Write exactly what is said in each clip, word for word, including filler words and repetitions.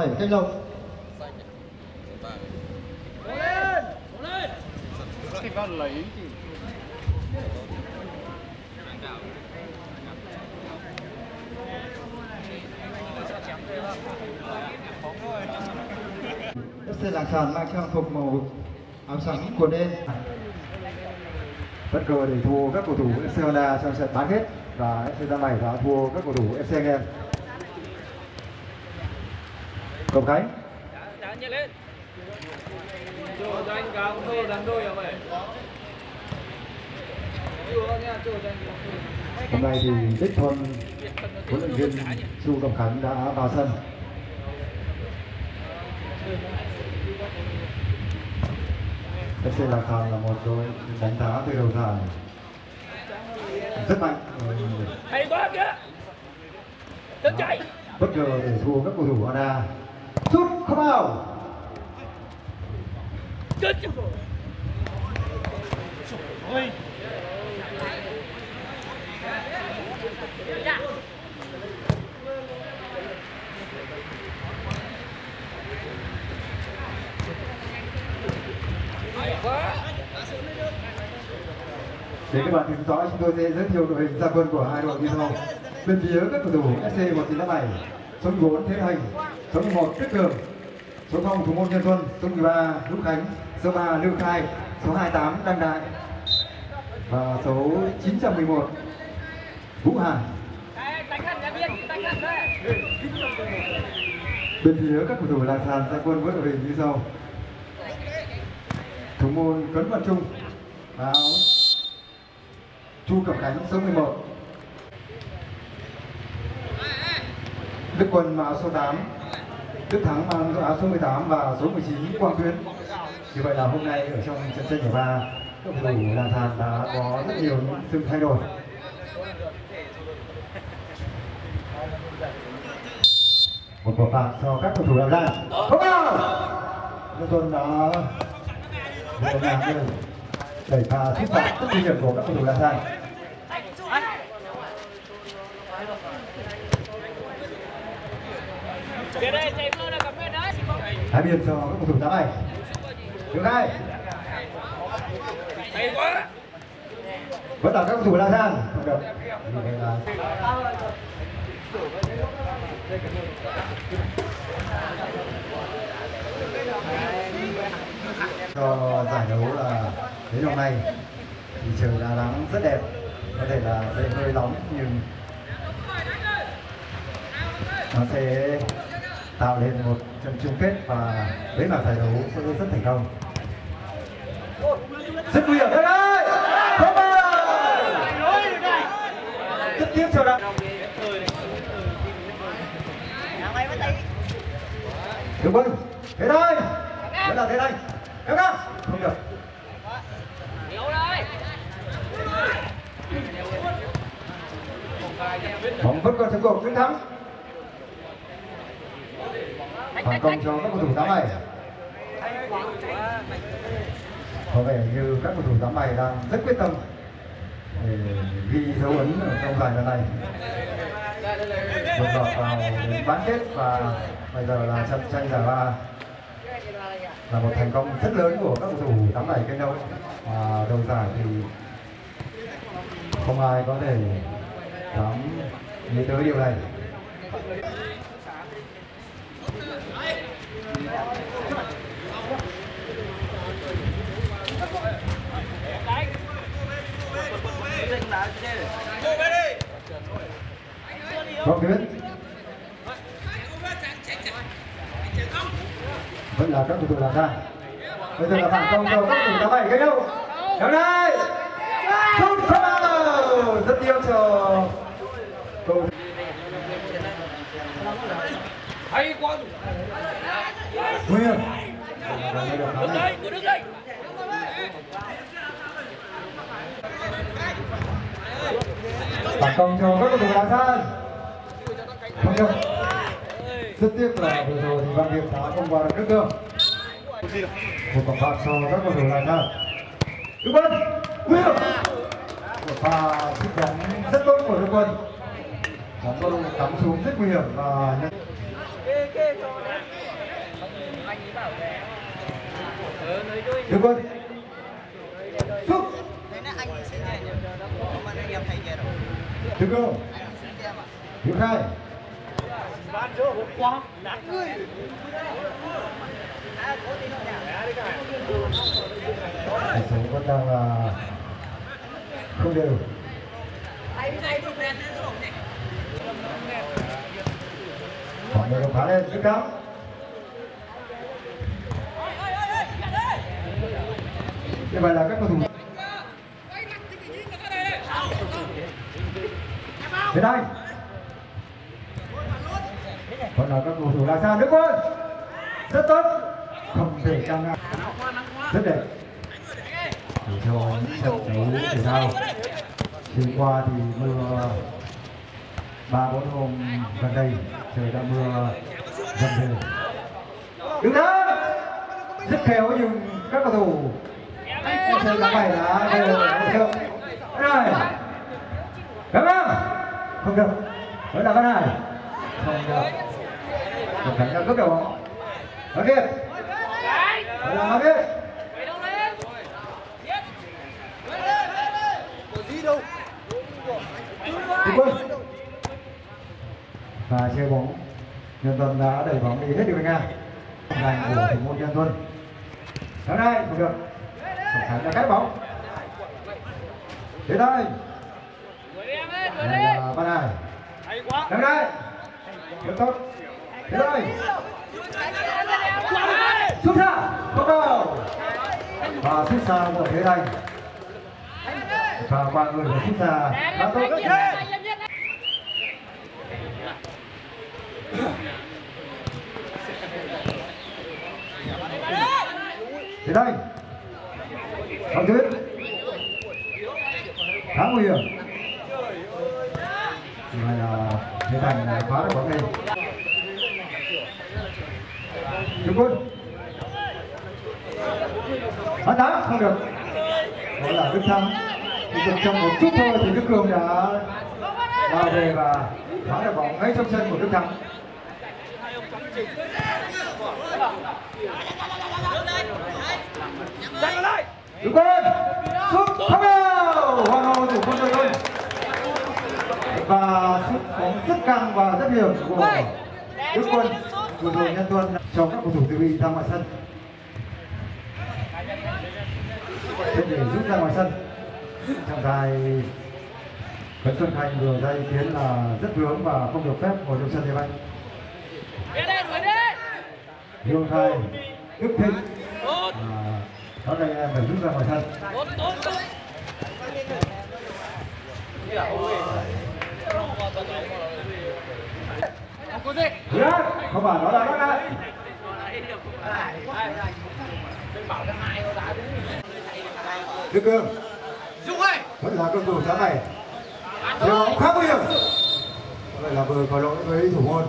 bảy Canh Lộc. Thì vào lấy thì ép xê Lạng Sàn mang trang phục màu áo trắng quần đen. Bất ngờ để thua các cầu thủ ép xê Honda trong trận bán kết và ép xê Gia Lai đã thua các cầu thủ ép xê Anh Em. Cổng Khánh. Hôm nay thì đích thân huấn luyện viên Chu Cẩm Khánh đã vào sân. ép xê Lạng Sàn là một đội đánh giá từ đầu giải rất mạnh. Hay quá kìa. Đứng chạy. Bất ngờ để thua các cầu thủ Honda. Sút không vào. Chết chứ. Ôi. Để các bạn theo dõi, chúng tôi sẽ giới thiệu đội hình ra quân của hai đội như sau. Bên phía các cầu thủ ép xê một chín tám bảy, số mười bốn Thế Thành, số mười một Đức Cường, số không Thủ môn Nhân Tuân, số mười ba Hữu Khánh, số ba Lưu Khai, số hai mươi tám Đăng Đại và số chín trăm mười một Vũ Hàn. Bên phía các cầu thủ Lạng Sàn ra quân với đội hình như sau. Thủ môn Cấn Văn Trung, áo Chu Cẩm Khánh số mười một, Đức Quân áo số tám, Đức Thắng mang áo số mười tám và số mười chín Quang Tuyến. Như vậy là hôm nay ở trong trận tranh giải ba, các cầu thủ Lạng Sàn đã có rất nhiều những sự thay đổi. Một quả phạt cho các cầu thủ Lạng Sàn. Không vào. Đức Quân đã một làm lên đẩy pha thuyết phạt rất nguy hiểm của các cầu thủ Lạng Sàn. Hai biên cho các cầu thủ đá này. Thứ hai. Hay quá. Vẫn là các cầu thủ Lạng Sàn. Không được. Cho giải đấu là đến hôm nay thì trời đá nắng rất đẹp, có thể là sẽ hơi nóng nhưng nó sẽ tạo nên một trận chung kết và bế mạc giải đấu sẽ rất thành công. Rất nguy hiểm đây đây, không vào, rất tiếc cho đặng. Được vâng, thế đây, đấy là thế đây, kéo ra, không được. Bóng vẫn còn trong cuộc chiến thắng. Phản công cho các cầu thủ tám bảy. Có vẻ như các cầu thủ tám bảy đang rất quyết tâm để ghi dấu ấn ở trong giải lần này. Bước vào vào đến bán kết và bây giờ là trận tranh giải ba là một thành công rất lớn của các cầu thủ tám bảy Canh Lộc. Và đầu giải thì không ai có thể dám nghĩ tới điều này. Quang Tuyến vẫn là các cầu thủ Lạng Sàn. Bây giờ là phản công cho các cầu thủ tám bảy Canh Lộc. Kéo đây, sút không vào, rất tiếc cho cầu. Hay quá. Nguy hiểm. Đứng đây, cứ đứng đây. Phản công cho các cầu thủ Lạng Sàn. Không được. Rất tiếc là vừa rồi thì Văn Điệp đã không vào được nước cơ. Một quả phạt cho các cầu thủ Lạng Sàn. Đức Quân, nguy hiểm. Một pha sút bóng rất tốt của Đức Quân. Bóng có cắm xuống rất nguy hiểm và Được quân xúc được cơ được khai tỷ số vẫn đang là không đều. Mọi người đồng phá lên rất cao. Như vậy là các cầu thủ đến đây còn là các cầu thủ là sao Đức Quân rất tốt, không thể căng ngang, rất đẹp để cho những trận đấu thể thao. Hôm qua thì mưa ba bốn hôm gần đây trời đã mưa dần dần. Đứng đó rất khéo nhưng các cầu thủ không chơi đá bài đá đều được rồi. Cảm ơn không được vẫn là Văn Hải không được một cảnh ra cướp đầu bóng. Ok vẫn là Hoàng Kiệt Quân và chơi bóng. Nhân Tuân đã đẩy bóng đi hết đường ngang giành của thủ môn Nhân Tuân. Ở đây không được Tổng Khánh đã cắt bóng đến đây. Đây là Văn Hải đến đây rất tốt đến đây sút xa không vào và sút xa của Thế Thành và qua người của sút xa là tốt. Đến đây Hoàng Tuyết khá nguy hiểm. Này là Thế Thành phá được bóng này. Trung Quân bắn đá không được. Đó là Đức Thắng. Chỉ trong một chút thôi thì Đức Cường đã vào về và phá được bóng ngay trong sân của Đức Thắng. Đức Quân sút không vào, hoàn hảo thủ môn Đức Quân và sút bóng rất căng và rất hiểm của Đức Quân. Vừa rồi Nhân Tuân cho các cầu thủ dự bị ra ngoài sân để rút ra ngoài sân. Trọng tài Cấn Xuân Khanh vừa ra ý kiến là rất vướng và không được phép ngồi trong sân như vậy. Hương Khai, Đức Thịnh đó đây em phải rút ra ngoài sân. Yeah, không phải đó là đó là Đức Cường vẫn là cầu thủ đá này theo bóng khá nguy hiểm. Vậy là vừa có lỗi với thủ môn.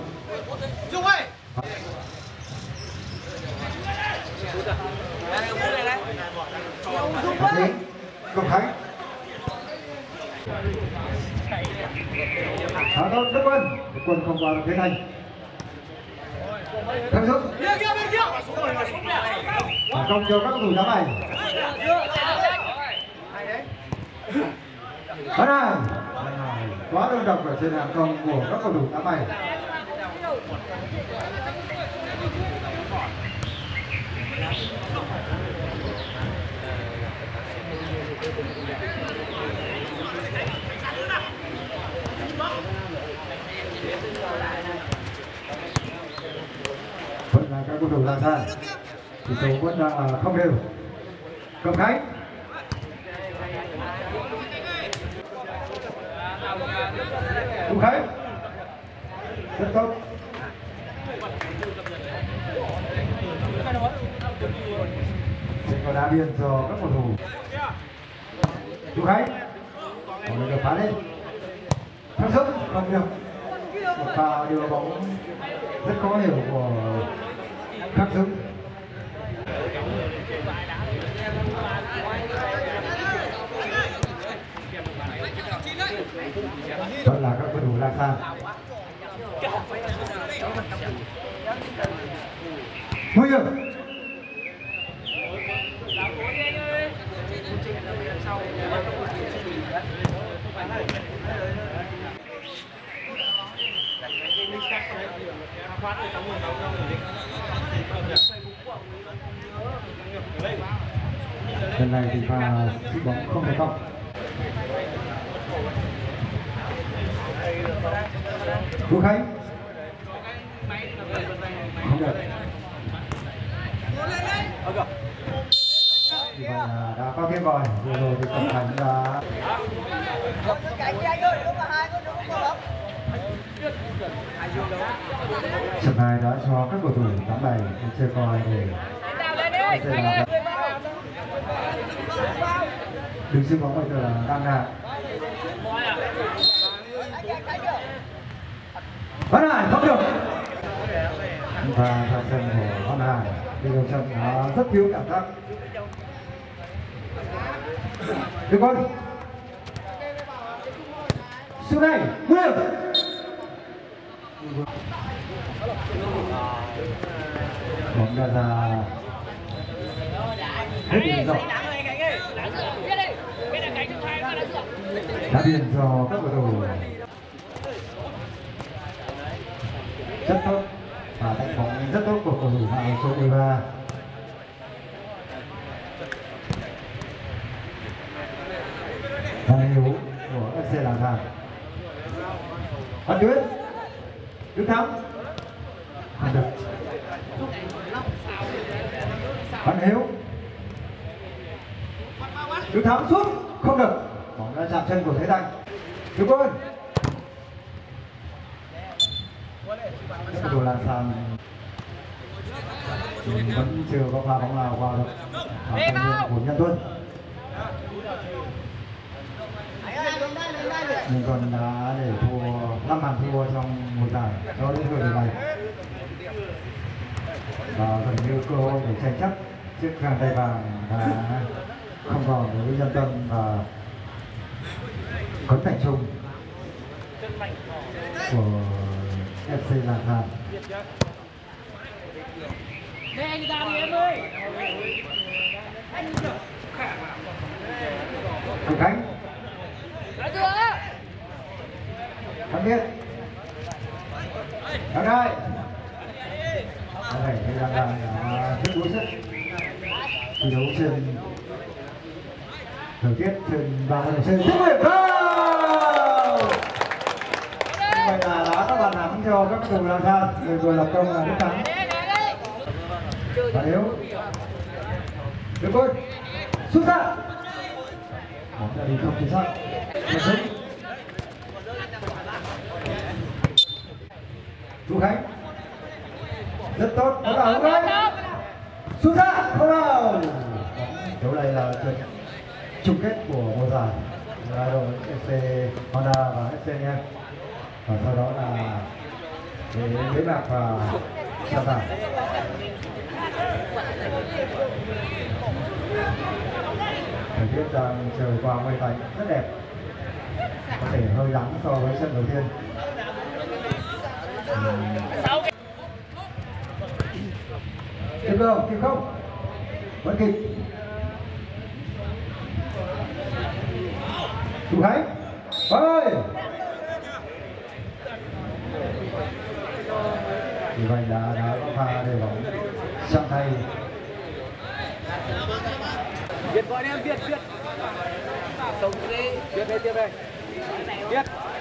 Công Khánh Hà Đông Đức Quân Đức Quân không vào được Thế Thành Thắng giúp và công cho các cầu thủ đá này. Bắn này quá đơn độc ở trên hàng công của các cầu thủ đá này. Vẫn là các cầu thủ làm sao tỷ số vẫn đang là không đều. Cầm Khánh Cầm Khánh rất tốt. Sẽ có đá biên cho các cầu thủ. Cầm Khánh còn được phá lên thắng sức không được. Một pha đưa bóng rất khó hiểu của Khắc Dũng. Vẫn là các cầu thủ La San. Nguy hiểm Lần này thì pha sút bóng không thành công. Vũ Khánh không được. Thì vậy là đã có tiếng còi. Vừa rồi thì Cẩm Thành đã trận này đã cho các cầu thủ tám bảy chơi còi để đường sút bóng bây giờ là đang đạt. Văn Hải không được. Và ra sân của Văn Hải đi đầu trận nó rất thiếu cảm giác. Được con. Sút này, Nguyên. Bóng ra ra hết điểm rồi. Đã biên cho các cầu thủ rất tốt và đánh bóng rất tốt của cầu thủ mang số mười ba. Văn Hiếu của ép xê Lạng Thàn. Văn Tuyết, Đức Thắng, không được. Văn Hiếu, Đức Thắng sút không được. Bóng đã chạm chân của Thế Thành. Đức Quân. Các cầu Lạng Thàn vẫn chưa có pha bóng nào vào được của Nhân Tuân. Nhưng còn đã để thua năm bàn thua trong mùa giải cho đến thời điểm này và gần như cơ hội để tranh chấp chiếc găng tay vàng đã không còn đối với Nhân Tân và Cấn Thành Trung của ép xê Lạng Thàn. Đây anh ra đi em ơi. Cường Khánh. Đã chưa? Không biết. Ở đây. Ở đây thì đang đang rất đuối sức. Thi đấu trên thời tiết trên ba mươi độ C. Rất tuyệt vời. Như vậy là đã các bàn thắng cho các cầu thủ Lạng Thàn. Người vừa lập công là Đức Thắng. Và Hiếu. Đức Quân. Sút ra. Bóng đã đi không chính xác. Một sức. Vũ Khánh. Rất tốt. Đó là Vũ Khánh. Sút ra. Không đâu. Đấu này là trận chung kết của mùa giải. Hai đội ép xê Honda và ép xê Nha. Và sau đó là để bế mạc và trao giải. Thời tiết đang trời qua mây tạnh rất đẹp, có thể hơi nắng so với trận đầu tiên. Kịp không? Kịp không? Vẫn kịp. Vũ Khánh. Ơi! Vì vậy đã đã có pha để bóng chạm tay. Việt gọi em, Việt, Việt. Sống đi. Việt đây, tiếp đây. Việt.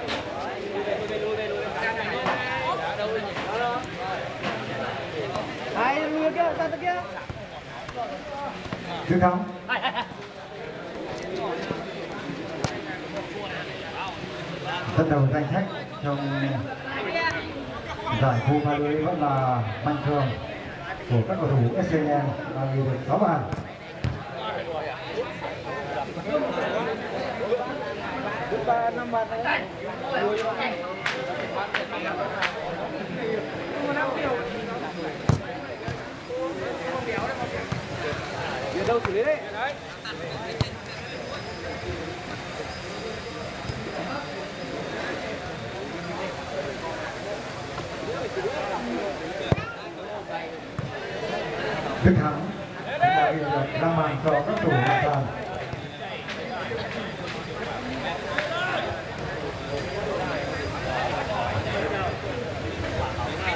Hai lùi kia, ra kia. Đức Thắng. Dẫn đầu danh sách trong giải khu pha lưới vẫn là Mạnh Cường của các cầu thủ ét xê en đang ghi được sáu bàn. Ba năm bàn này. Đi đâu xử lý đấy. Đức Thắng đã ghi được năm bàn cho các cầu thủ Lạng Thàn.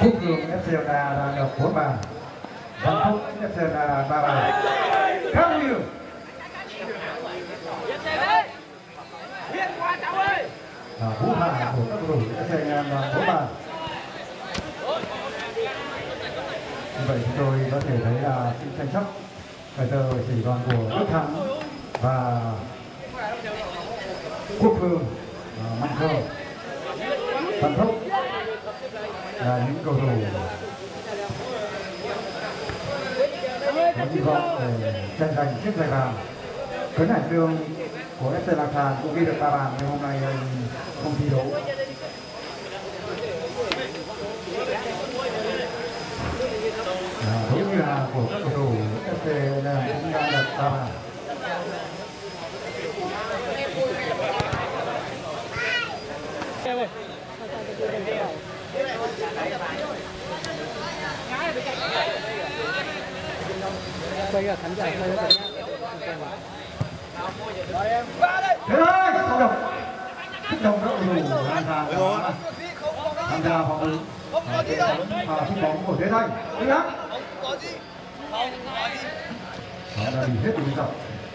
Phúc Hường ép xê Đà đang được bốn bàn, Văn Phúc ép xê Đà ba bàn. Khang Huy Hường. Và Vũ Hà của các cầu thủ ép xê Nam là bốn bàn. Như vậy chúng tôi có thể thấy là sự tranh chấp bây giờ chỉ còn của Đức Thắng và Quốc Hương, Mạnh Khương, Văn Phúc là những cầu thủ có hy vọng để tranh giành chiếc giày vàng. Tuấn Hải Dương của ép xê Lạc Thàn cũng ghi được ba bàn nhưng hôm nay không thi đấu. Giống như là của các cầu thủ ép xê là cũng đang được ba bàn. Bây giờ khán giả hơi nữa. Thế ơi, không được. Thích đồng các cầu thủ tham gia tham gia phòng ứng và sút bóng của Thế Thanh. Đi lắm. Họ đã bị hết từ dọc.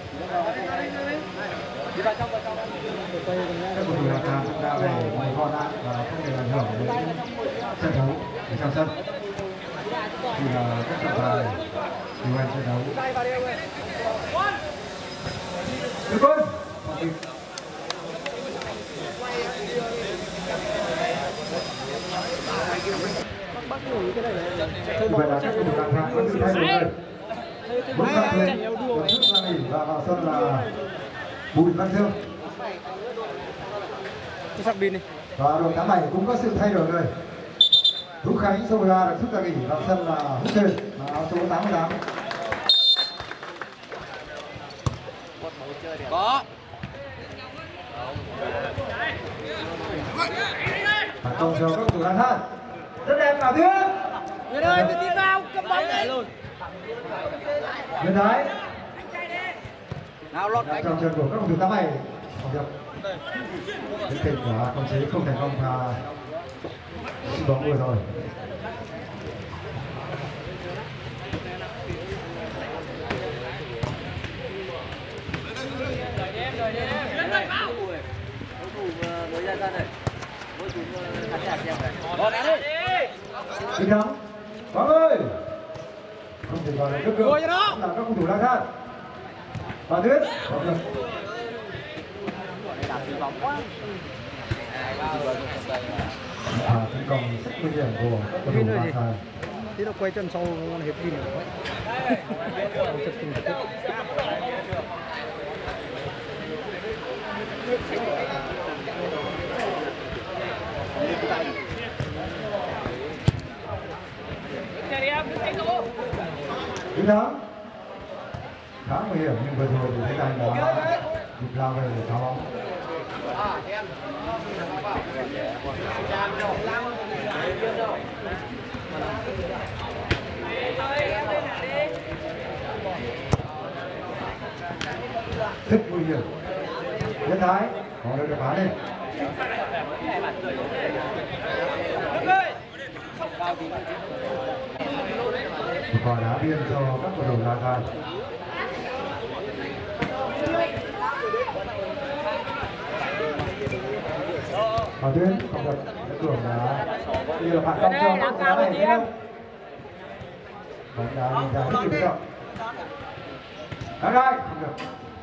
Các cầu thủ Lạc Thàn cũng đã về một con đạn và không thể ảnh hưởng đến trận đấu ở trong sân. Thì là các trọng tài điều hành trận đấu. Được rồi. Vậy là các cầu thủ Lạc Thàn có sự thay đổi rồi. Bước ra lên, được trước ra nghỉ và vào sân là Bùi Văn Dương. Và đội tám bảy cũng có sự thay đổi rồi. Hữu Khánh số mười ba được xuất ra nghỉ vào sân là Hữu Sơn, áo số tám mươi tám. Có. Và công cho các cầu thủ Lạc Thàn. Rất đẹp Bảo Thuyết. Người ơi, tự tin vào, cầm bóng đi. Nguyễn Thái. Nào lọt Trong chân của các cầu thủ tám bảy. Không được. Đến tình của công chế không thành công và sút bóng vừa rồi. Đi thắng. Quang ơi. Không thể vào được nước được. Là các cầu thủ Lạc Thàn. Và Tuyết. Không được. À, tấn công rất nguy hiểm của các cầu thủ Lạc Thàn. Tí nó quay chân sau con hiệp pin này. Đi thắng. Khá nguy hiểm nhưng vừa rồi thì Thế Thanh đã kịp lao về để tháo bóng. Rất nguy hiểm. Nhân Thái có được đập phá lên. Một quả đá biên cho các cầu thủ Lạc Thàn. Bảo Tuyên không được cái cửa đá đi là phản công cho các đá này thấy không? Bóng đá nhìn ra rất nghiêm trọng. Đá gai không được.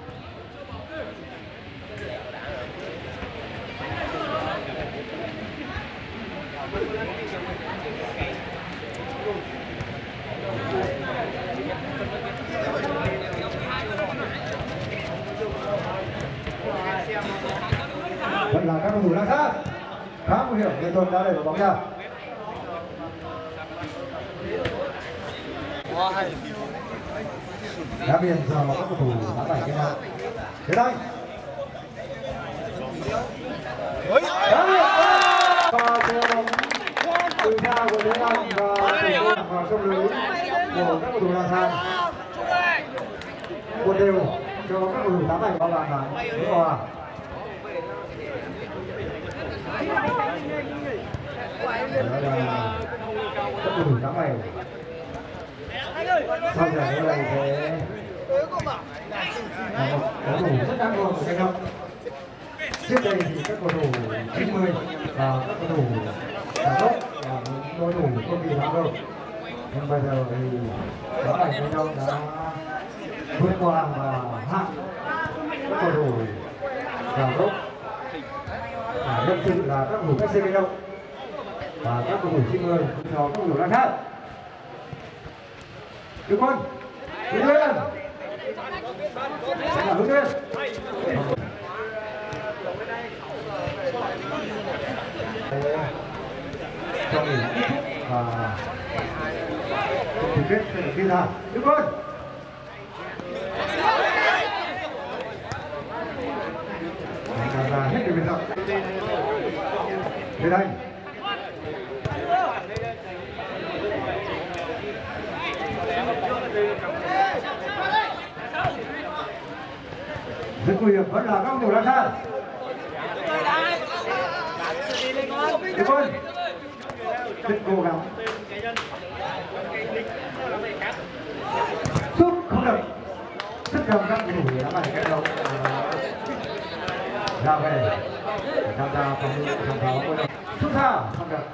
Vẫn là các cầu thủ Lạc Thàn. Khá nguy hiểm Lê Tuân đã đẩy bóng ra. Đá biên giờ các cầu thủ đã đẩy cái nào. Thế đây. Đá biên. Và chơi bóng từ xa của Thế Anh và vào trong lưới của các cầu thủ Lạc Thàn. Một đều cho các cầu thủ tám bảy bao bàn thắng đối hòa. là các cầu thủ đá bày. Sau giải đấu này sẽ là một cầu thủ rất đáng gồm của Thanh Long. Trước đây thì các cầu thủ chín mươi và các cầu thủ đá gốc là những cầu thủ không bị đá đâu. Nhưng bây giờ thì đá bày Thanh Long đã vượt qua và hạ các cầu thủ đá gốc. À, nhân sự là các cầu thủ ép xê Thanh Long và các cầu thủ chín mươi cho các cầu thủ đang khác. Đưa quân, hướng lên, sẽ là hướng lên. Cho nghỉ kết thúc và trận chung kết sẽ được ghi ra. Đưa quân. Ra ra hết điều biên rộng. Về đây. Rất nguy hiểm vẫn là các cầu thủ đang xa. Được quân. Rất cố gắng. Sút không được. Rất đông các cầu thủ đã phải cách đâu. Ra về để tham gia phòng ngự phòng pháo. Sút xa không được.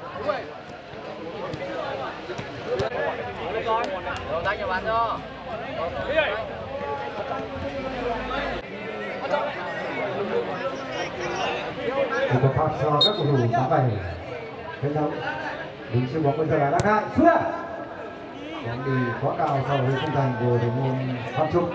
Rồi đánh cho bạn cho. Một pha cho các cầu thủ đá bày. Thế đâu? Đứng siêu bóng bây giờ là đá khai. Sút ra. Bóng đi quá cao so với khung thành của thủ môn Phan Trung.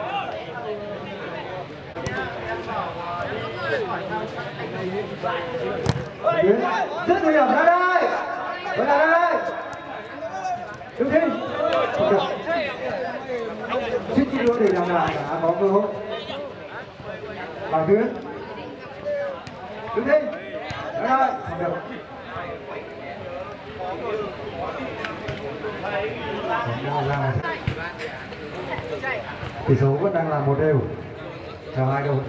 Rất nguy hiểm ra đây. Vẫn là đây. Đứng thi. Không được. Suýt chút nữa thì làm lại đã có cơ hội. Bảo Tuyến. Đứng thi. Ra đây. Không được. Tỷ số vẫn đang là một đều cho hai đội.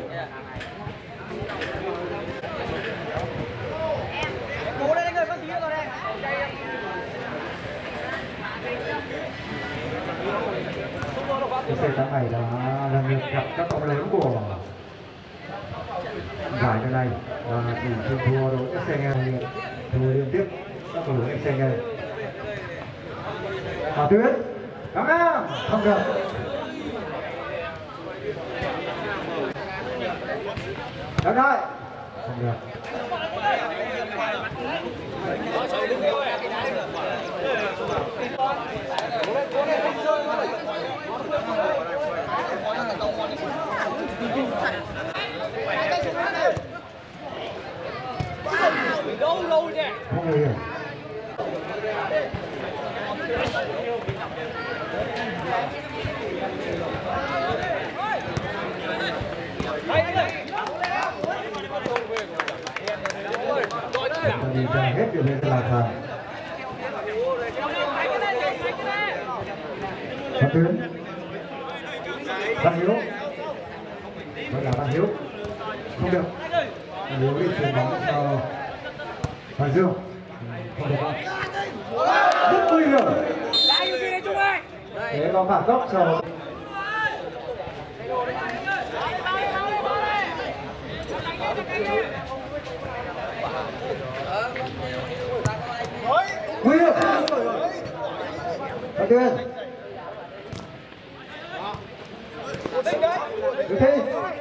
Cái xe tháng này đã lần lượt gặp các ông lớn của giải lần này và chỉ chịu thua đối với xe nghe thua liên tiếp các cầu thủ xe nghe. Bảo Tuyến cắm ngang không được. Đón lại không được. Không nguy hiểm. Đi ra hết điều lên là thằng Phan Tuyến, Văn Hiếu, vẫn là Văn Hiếu, không được. Văn Hiếu đi chuyển bóng cho Hoàng Dương, không được. Rất nguy hiểm. Thế bóng phạt góc cho nguy hiểm. Phan Tuyến. Được thi.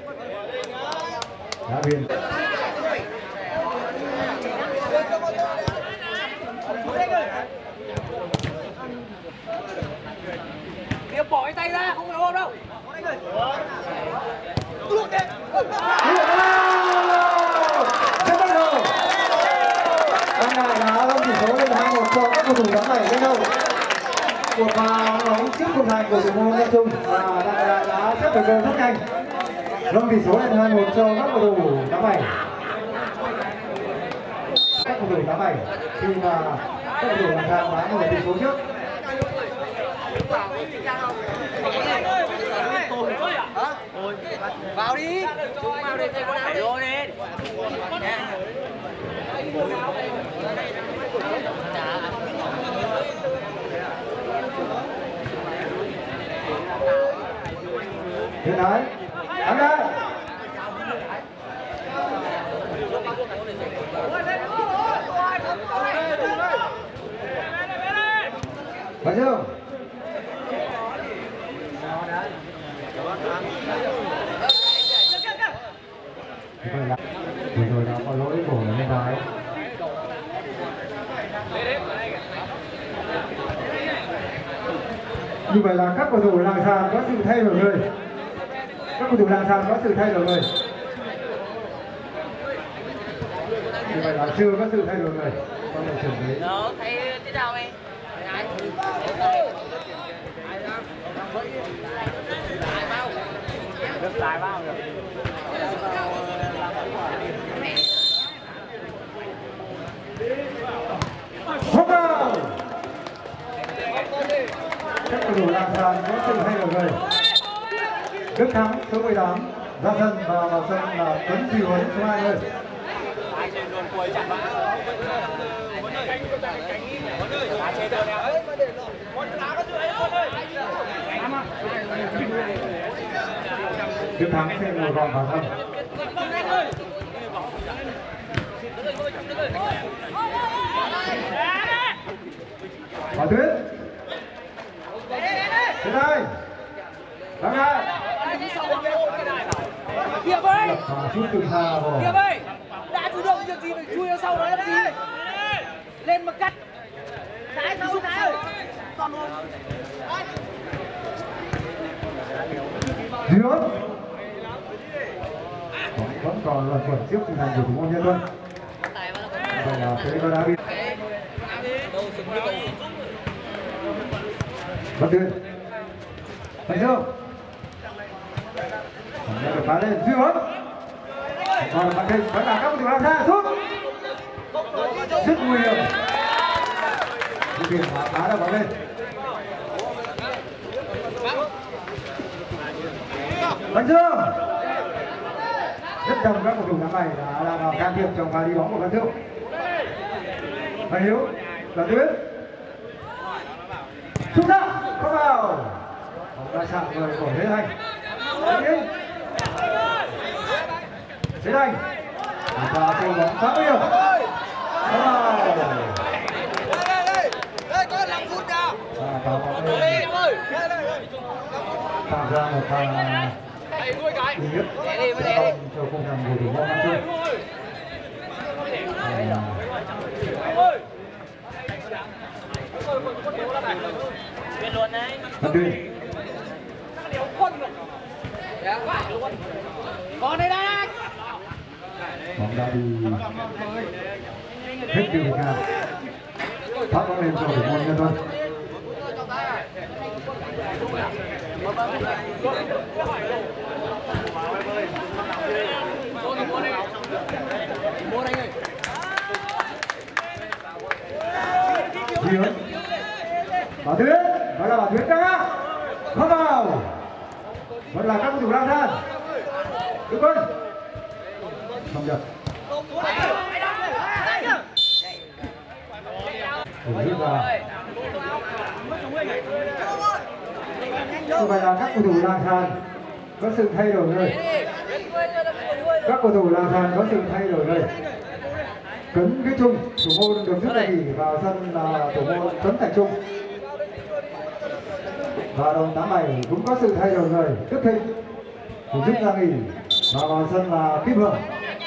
Đá biên. Kia bỏ cái tay ra, không phải ôm đâu. Tuột đi. Rất bất ngờ. Anh này đã lên tỷ số lên hai một cho các cầu thủ đá bày đến đâu. Cuộc pha bóng trước khung thành của thủ môn Nhân Trung và đã đã đã rất thời cơ rất nhanh. Nâng tỷ số lên hai một cho các cầu thủ đá bày. Các cầu thủ đá bày khi mà các cầu thủ làm sao đá một tỷ số trước. Vào đi. Chúng vào đi, thầy con áo đi. Vô đi. Thế đấy, thắng đấy. Phải chưa? Vừa rồi đã có lỗi của bên trái. Như vậy là các cầu thủ Làng Sàn có sự thay đổi người. Các cầu thủ Làng Sàn có sự thay đổi người. Như vậy là chưa có sự thay đổi người. Con này chuẩn bị. Đó, thấy thế nào mày? Được lại bao rồi. Không vào. Các cầu thủ Làng Sàn có sự thay đổi người. Đức Thắng số mười tám ra sân và vào sân là Tuấn Duy Huấn số hai mươi. Đức Thắng sẽ ngồi vòng vào sân. Bảo Tuyết. Thế đây. Thắng hai. Điệp ơi! Và sút từ xa vào. Điệp ơi! Đã chủ động việc gì phải chui ra sau đó làm gì? Lên mà cắt. Trái sau trái. Toàn luôn. Duyên. Vẫn còn luẩn quẩn trước tình hình của thủ môn Nhân Tuân. Vậy là thế có đã bị. Bất tuyệt. Thành Dương. Thành Dương được phá lên. Duy Huấn. Còn Văn Thịnh vẫn là các cầu thủ làm ra sút. Rất nguy hiểm. Duy Hiển phá phá được bóng lên. Văn Dương. Rất đông các cầu thủ năm này đã làm vào can thiệp trong pha đi bóng của Văn Dương. Văn Hiếu. Đoàn Tuyết. Sút ra. Không vào. Bóng đã chạm người của Thế Thành. Thế Thành. Và chơi bóng khá nguy hiểm. Không vào. Đây có làm phút nha. Và tạo bóng lên. Tạo ra một pha uy hiếp cho khung thành của thủ môn Nam Trung. Văn Tuyên. Còn đây đây. Bóng đã đi hết từ Việt Nam. Phát bóng lên cho thủ môn Nhân Tuân. Duy Huấn. Bảo Tuyết. Đó là Bảo Tuyết ca. Không vào. Vẫn là các cầu thủ Làng Sàn. Đức Quân. Không được. Như vậy là các cầu thủ Làng Sàn có sự thay đổi người. Các cầu thủ Làng Sàn có sự thay đổi người. Cấn Viết Trung, thủ môn được rút ra nghỉ vào sân là thủ môn Tuấn Thành Trung. Và đồng tám bảy cũng có sự thay đổi người. Đức Thịnh được rút ra nghỉ và vào sân là Kim Hưởng.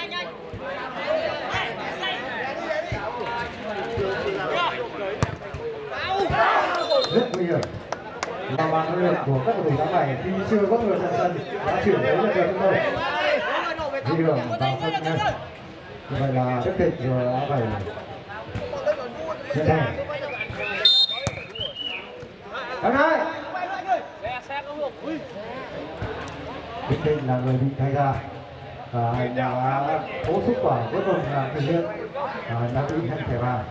Rất nguy hiểm. Và bàn huấn luyện của các cầu thủ tám bảy khi chưa có người chặn sân đã chuyển tới lượt về chúng tôi. Ghi đường vào sân ngay. Như vậy là Đức Thịnh rồi đã phải nhận thành. Thắng hai. Đức Thịnh là người bị thay ra và anh đã cố sức quả cuối cùng là thực hiện đã bị nhận thẻ vàng.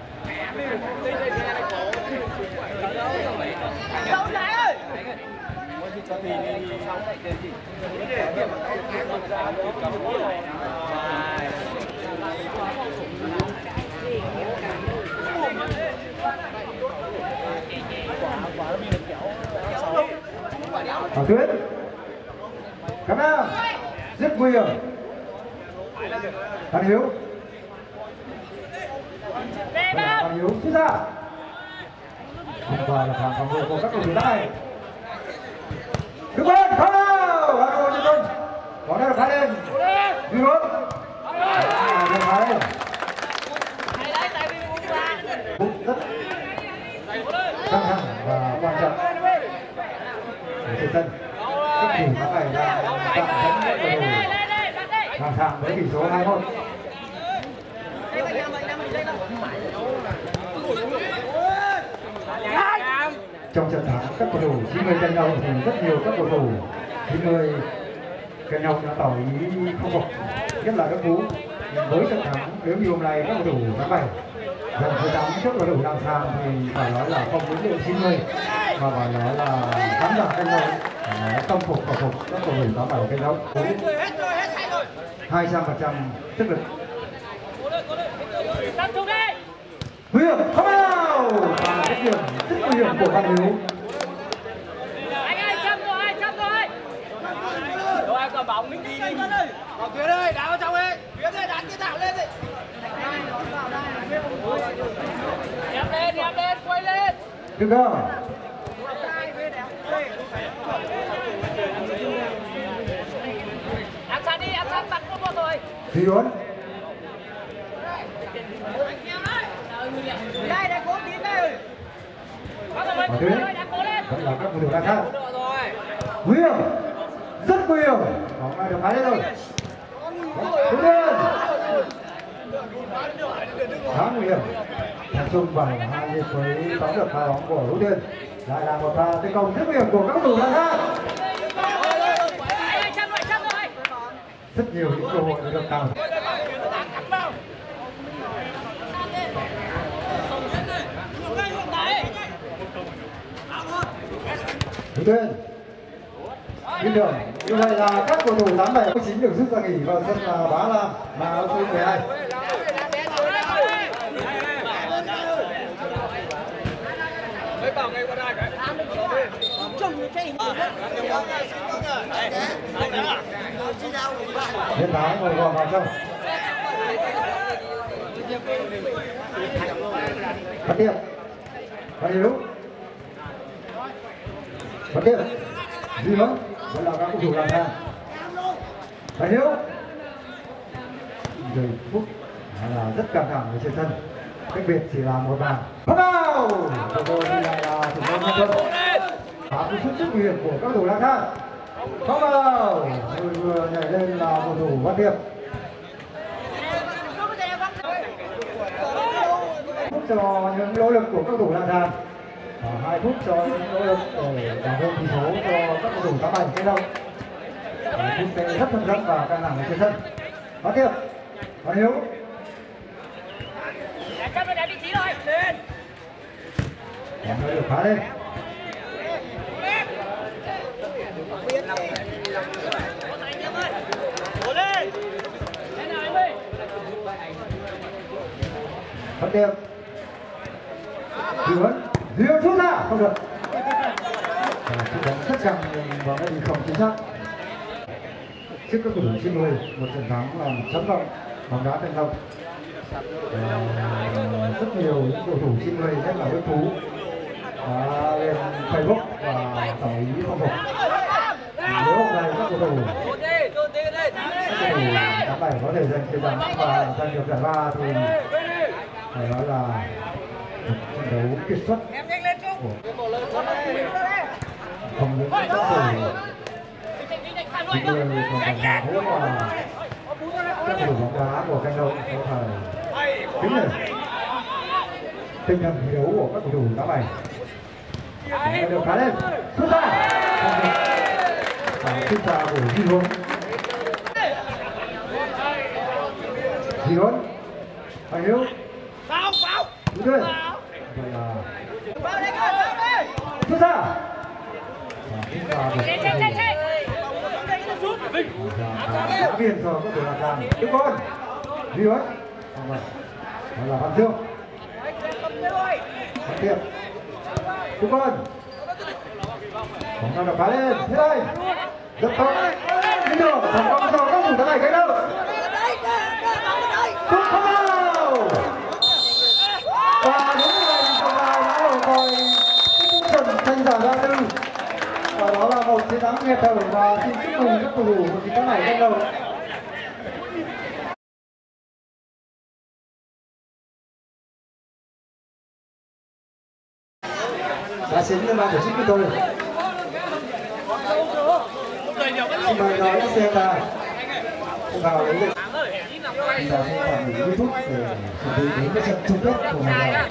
Bảo Tuyết. Cắm nào, rất nguy hiểm. Phan Hiếu. Phan Hiếu xuất ra. Hôm qua là phản phòng ngự của các cầu thủ này. Đúng rồi, không nào, là cầu thủ còn đây là phá lên. Đi luôn. À, được phá lên. Rất căng thẳng và quan trọng ở trên sân. Các thủ các này là tạm dẫn cầu thủ hàng thẳng với tỷ số hai một. Trong trận thắng các cầu thủ chín mươi canh nhau thì rất nhiều các cầu thủ chín mươi canh nhau đã tỏ ý không phục, nhất là các cú. Với trận thắng nếu như hôm nay các cầu thủ tháng bảy giành chiến thắng trước cầu thủ Đăng Sang thì phải nói là không đến được chín mươi mà phải nói là khán giả canh nhau tâm phục và phục các cầu thủ tháng bảy canh nhau hai trăm phần trăm sức lực. Nguy hiểm không nào, và cái điểm rất nguy hiểm của Phan Hiếu. Anh ơi, chăm rồi, chăm rồi. Rồi em cầm bóng đi đi đi. Vào tuyến ơi, đá vào trong đi. Tuyến ơi, đá cái thảo lên đi. Nhắm lên, nhắm lên, quay lên. Được không? Áp sát đi, áp sát bắn một rồi. Duy Huấn. Đây, đây, cố tiến đây. Ở tuyến vẫn là các cầu thủ đang khác. Nguy hiểm, rất nguy hiểm. Bóng này được phá lên rồi. Đúng lên. Khá nguy hiểm. Thành Trung vào hai hiệp với tóm được pha bóng của Hữu Tuyên. Lại là một pha tấn công rất nguy hiểm của các cầu thủ đang khác. Rất nhiều những cơ hội được tạo. Hữu Tuyên. Bên đường, như vậy là các cầu thủ tám bảy chín được rút ra nghỉ vào sân là Bá Lam là áo số mười hai. Hiện tại ngồi gọn vào trong. Bắt tiếp. Bắt Hiếu. Bắt tiếp. Duy Huấn. Vẫn là các cầu thủ làm ra. Bắt Hiếu. mười phút là rất căng thẳng ở trên sân. Cách biệt chỉ là một bàn. Bắt đầu. Vừa rồi thì lại là thủ môn Văn Tuấn. Phá cú sút rất nguy hiểm của các cầu thủ Lang Thang. Không vào. Vừa vừa nhảy lên là cầu thủ Văn Điệp. Phút cho những nỗ lực của các cầu thủ Lang Thang. hai phút cho những nỗ lực để đảm đương tỷ số cho các cầu thủ tám bảy trên đâu. Phút sẽ rất thân rất và căng thẳng ở trên sân. Bắt tiếp. Văn Hiếu. Chăm rồi, vị trí rồi. Lên. Bóng đã được phá lên. Bắt tiếp. Duy Huấn. Duy Huấn sút ra không được. Sút bóng rất căng nhưng bóng đã đi không chính xác. Trước các cầu thủ chín mươi, một trận thắng làm chấn động bóng đá Tân Long. Rất nhiều những cầu thủ chín mươi nhất là Đức Phú đã lên Facebook và tỏ ý không phục. Nếu hôm nay các cầu thủ các cầu thủ tám bảy có thể giành chiến thắng và giành được giải ba thì phải nói là một trận đấu kiệt xuất của không những các cầu thủ chín mươi còn còn là hỗ và các cầu thủ bóng đá của Canh Đông có thể tính này tinh thần thi đấu của các cầu thủ tám bảy đã được phá lên xuất ra và xuất ra của Duy Huấn. Duy Huấn Văn Hiếu đúng rồi vậy là xuất ra và xuất ra của giáo viên cho các cầu thủ làm rằng Đức Con Duy Huấn đó là Văn Dương. Văn Tiệp Đức Con bóng đang được phá lên thế đây rất tốt. khen thưởng thành công cho các thủ thế này cái đâu không không vào và đúng là trọng tài đã đổ còi chuẩn tranh giải ra tư và đó là một chiến thắng nghẹt thở và xin chúc mừng các cầu thủ của chiến thắng này lên đầu. Đã xin lên ban tổ chức của tôi. Xin mời nói xem là vào lấy được và sẽ khoảng mười phút để chuẩn bị đến cái trận chung kết của ngày này.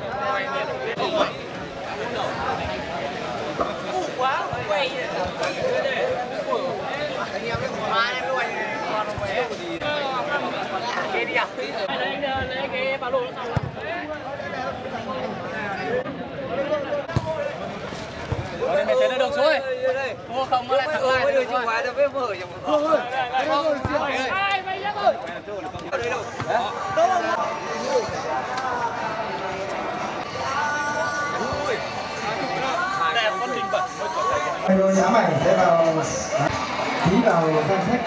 Đây mày thấy nó được xuống rồi. Thua không nó lại thắng lại. Đưa chứ ngoài ra với mở trong một. Hai mày nhắc rồi. Ở đây đâu? Đâu mà. Đẹp con đình bẩn. Đôi ám ảnh sẽ vào ký vào danh sách.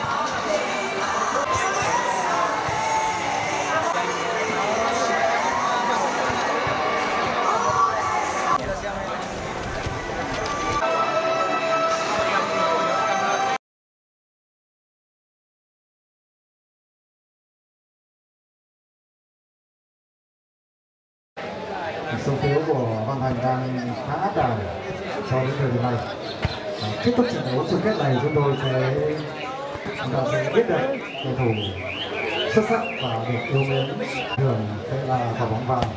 Số phiếu của Văn Thành đang khá áp đảo cho đến thời điểm này. À, kết thúc trận đấu chung kết này chúng tôi sẽ chúng ta sẽ biết được cầu thủ xuất sắc và được yêu mến thường sẽ là quả bóng vàng.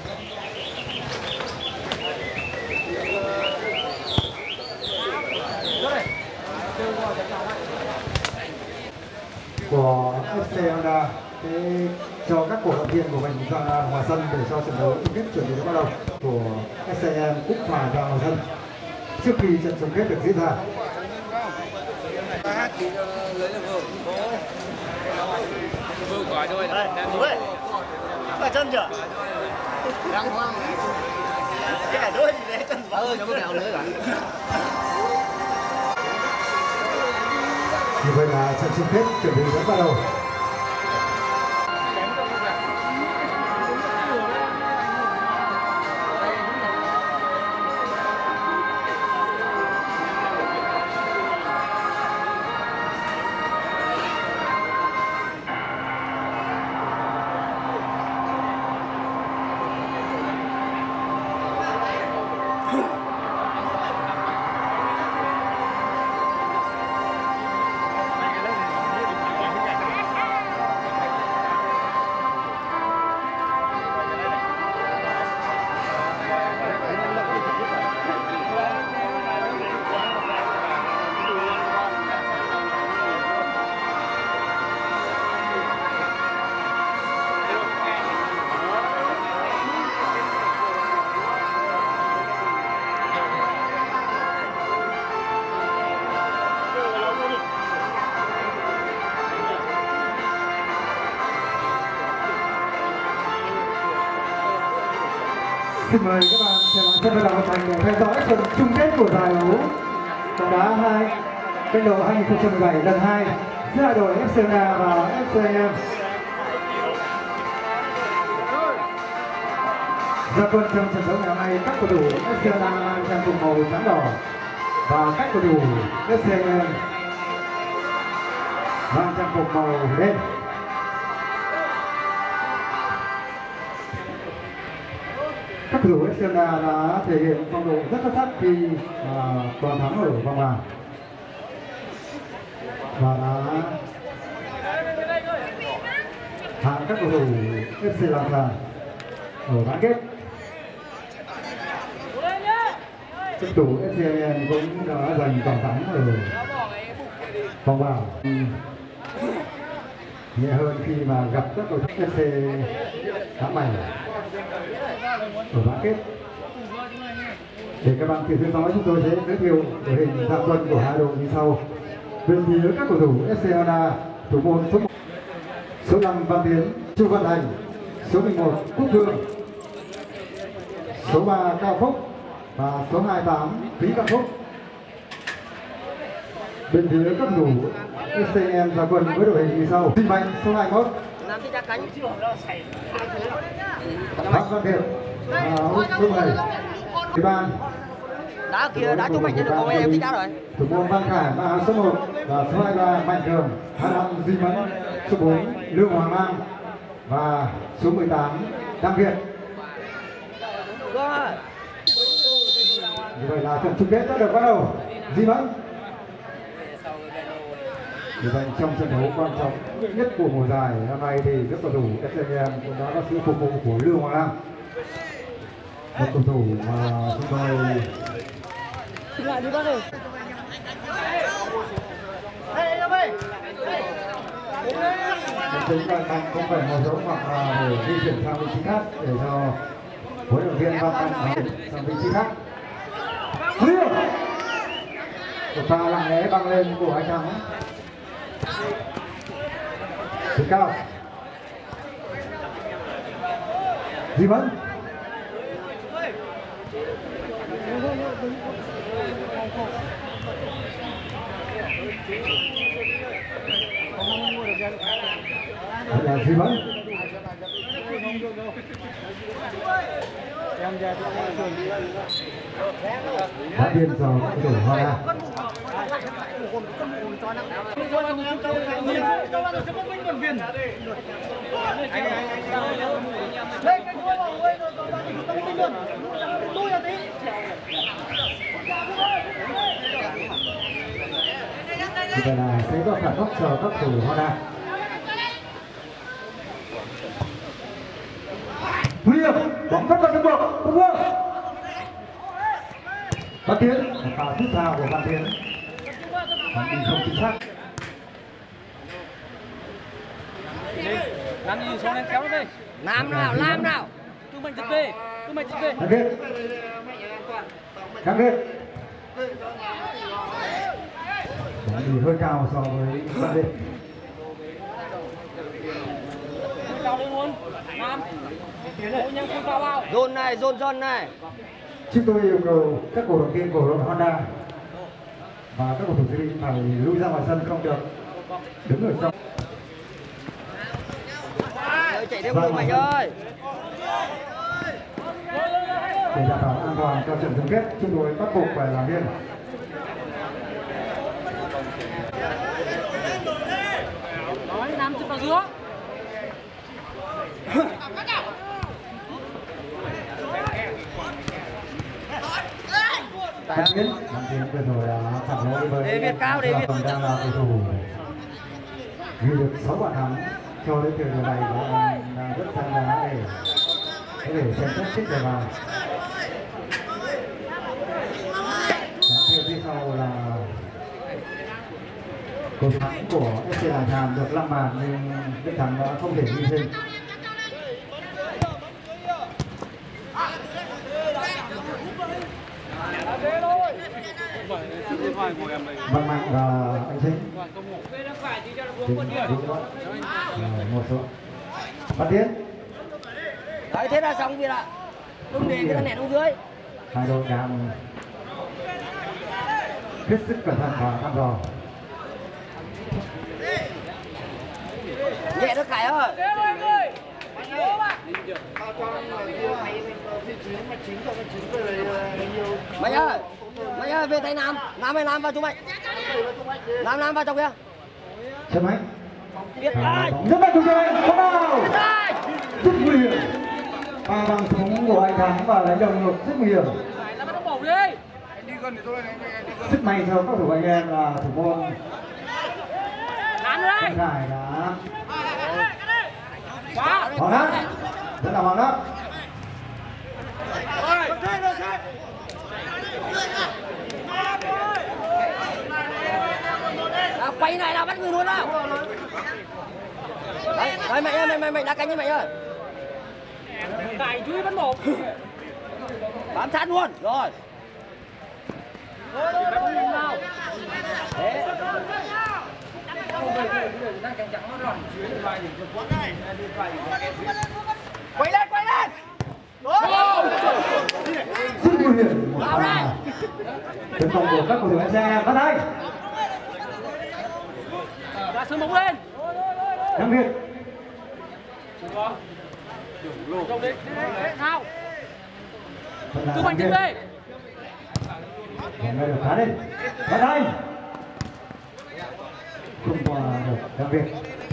Của ép xê Honda sẽ cho các cổ động viên của mình ra ngoài sân để cho trận đấu chung kết chuẩn bị bắt đầu của ét xê em cũng phải ra ngoài sân trước khi trận chung kết được diễn ra. Vừa quả thôi. Đây, chân chưa? Đang hoang. Cái này đôi gì đấy chân vỡ cho cái nào nữa cả. Như vậy là trận chung kết chuẩn bị đã bắt đầu. Xin mời các bạn trở lại sân vận động Văn Thành để theo dõi trận chung kết của giải đấu bóng đá hai canh độ hai nghìn không trăm mười bảy lần hai giữa hai đội ép xê Honda và ép xê em. Ra quân trong trận đấu ngày hôm nay, các cầu thủ ép xê Honda mang trang phục màu trắng đỏ và các cầu thủ ép xê em mang trang phục màu đen. Các cầu thủ ép xê Honda đã thể hiện phong độ rất xuất sắc khi uh, toàn thắng ở vòng bảng và đã hạ các cầu thủ ép xê Lạng Giang ở bán kết. Các cầu thủ ép xê em cũng đã giành toàn thắng ở vòng bảng nhẹ hơn khi mà gặp các cầu thủ ép xê Ám Ảnh ở bán kết. Để các bạn kịp theo dõi, chúng tôi sẽ giới thiệu đội hình ra quân của hai đội như sau. Bên phía các cầu thủ ép xê Honda, thủ môn số một, số năm Văn Tiến, Chu Văn Thành, số mười một Quốc Phương, số ba Cao Phúc và số hai mươi tám Lý Văn Phúc. Bên phía các cầu thủ ét xê em ra quân với đội hình như sau: Duy Mạnh số hai mươi mốt, Phạm Văn Thiện số bảy, Địa Bàn đá kia đá chụp ảnh cho được không em thích đá rồi. thủ môn Văn Khải ba số một và số hai mươi ba Mạnh Cường, hai mươi lăm Duy Mẫn, số bốn Lương Hoàng Nam và số mười tám Đăng Việt. Như vậy là trận chung kết đã được bắt đầu. Duy Mẫn. Như vậy trong trận đấu quan trọng nhất của mùa giải năm nay thì các cầu thủ ét xê em cũng đã có sự phục vụ của Lương Hoàng Nam, một cầu thủ mà chúng tôi lại đi bác ơi. chúng ta đang không phải một dấu hoặc là để di chuyển sang vị trí khác để cho huấn luyện viên Văn Văn sang vị trí khác. Liêu một pha lặng lẽ băng lên của anh Thắng. Từ cao Duy Mẫn. Đây là Duy Mẫn. Phát biên cho cầu thủ Hoa Đà. Như vậy là sẽ có phản góc cho các cầu thủ Hoa Đà. William bóng cắt vào đường bộ, đúng không? Văn Tiến, một pha rút ra của Văn Tiến, bóng đi không chính xác. Làm gì xuống lên kéo nó đi. Làm nào, làm nào. Cứ mình trực đi, cứ mình trực đi. Văn Tiến, Văn Tiến, bóng đi hơi cao so với Văn Tiến. Cao lên luôn. Nam. Dồn này, dồn dồn này. Chúng tôi yêu cầu các cổ động viên của đội Honda và các cầu thủ dự định phải lui ra ngoài sân, không được đứng ở trong. Ơi, chạy theo người Mạnh ơi. Để đảm bảo an toàn cho trận chung kết, chúng tôi bắt buộc phải làm viên. Nam chụp vào giữa. Văn Tiến, Văn Tiến vừa rồi đã phản đối với Việt cao, Việt còn đang là cầu thủ ghi được sáu bàn thắng cho đến thời điểm này và đang rất sang đá để có thể xem xét chiếc thẻ vàng. Phía phía sau là cầu thắng của ét xê Hải Phòng được năm bàn nhưng Đức Thắng đã không thể ghi thêm. Văn Mạnh và anh Chính một số. Văn Tiến. Đấy, thế là xong việc ạ. Đừng để cái thằng nẹt xuống dưới. Hai đội đang hết sức cẩn thận và thăm dò. Nhẹ nó Khải ơi. Mạnh ơi, Mạnh ơi, về tay Nam, Nam ơi, Nam vào chúng mày. Nam, Nam vào trong kia. Chấm Mạnh. Biết ơi. Rất mạnh của Chấm Mạnh, không nào. Rất nguy hiểm. Ba bằng súng của anh Thắng và đánh đồng ngược rất nguy hiểm. Rất may cho các thủ anh em là thủ môn Văn Khải đã hoàng đáp, rất là hoàng đáp. À, quay này là bắt người luôn nào. Đấy, đấy mày ơi, mày mày mày đá cánh như mày ơi. Đại chui bắt một. Bám sát luôn, rồi. Thế. Quay lên, quay lên. Rất nguy hiểm. Tấn công của các cầu thủ ét xê em bắt đây. Ra sớm bóng lên. Thắng Việt. Trông đi. Nào. Cứ mạnh tiếp đi. Người được phá lên. Vào đây. Không qua được Thắng Việt.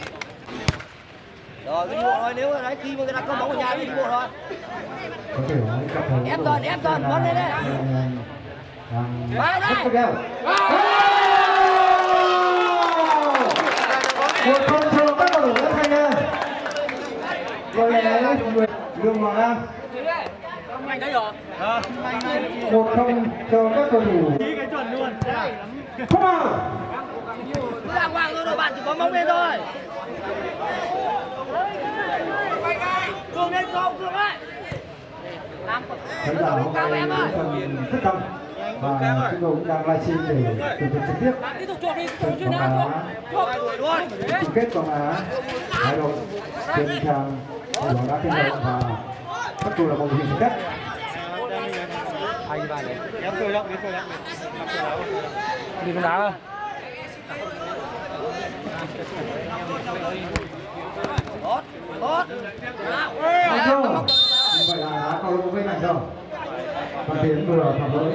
Rồi cái bộ thôi, nếu đấy khi mà người ta có bóng ở nhà thì đi bộ thôi. Có thể nói các thầy Ép rồi, ép rồi, bắn lên đây. Đang rất có đeo. Một không trường các cầu thủ rất hay nha. Rồi này Lương Hoàng An. Mạnh đấy rồi. Một không cho các cầu thủ. Cái chuẩn luôn. Không vào. Cứ đàng hoàng thôi, đội bạn chỉ có mong lên thôi. Cường lên không, Cường ơi. Thấy là hôm nay phần rất tâm và chúng tôi cũng đang livestream để tường thuật trực tiếp Tiếp tục chuột đi, trận chuột bóng nào. đá chung kết bóng đá hai đội trên trang bóng đá thiên đồng và các câu lạc bộ hiện thực đất. Đi bóng đá. Tốt, tốt. Thành công. Như vậy là đã câu lạc bộ bên này rồi. Và Tiến vừa phạm lỗi.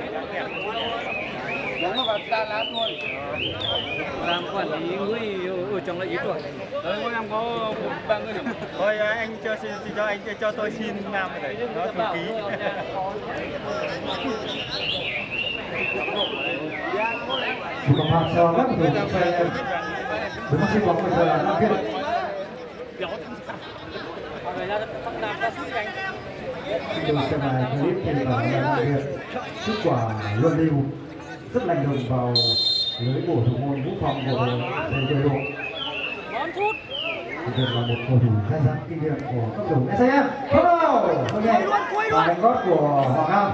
Làm quản lý người ở trong là ít tuổi. Đấy, mỗi năm có ba người điểm. Thôi anh cho xin cho anh cho tôi xin làm đấy, nó thư ký. Một đồng hàng cho các cầu thủ xe đứng trên bóng bây giờ là Nam Việt. Tôi xem lại clip thì là Nam Việt kết quả luân lưu rất lành lùng vào lưới của thủ môn Vũ Phong của thầy Trời Độ. Đặc biệt là một cầu thủ khai sáng kinh nghiệm của các cầu thủ ét em. Không đâu, không nhẹ. Và đánh gót của Hoàng Nam.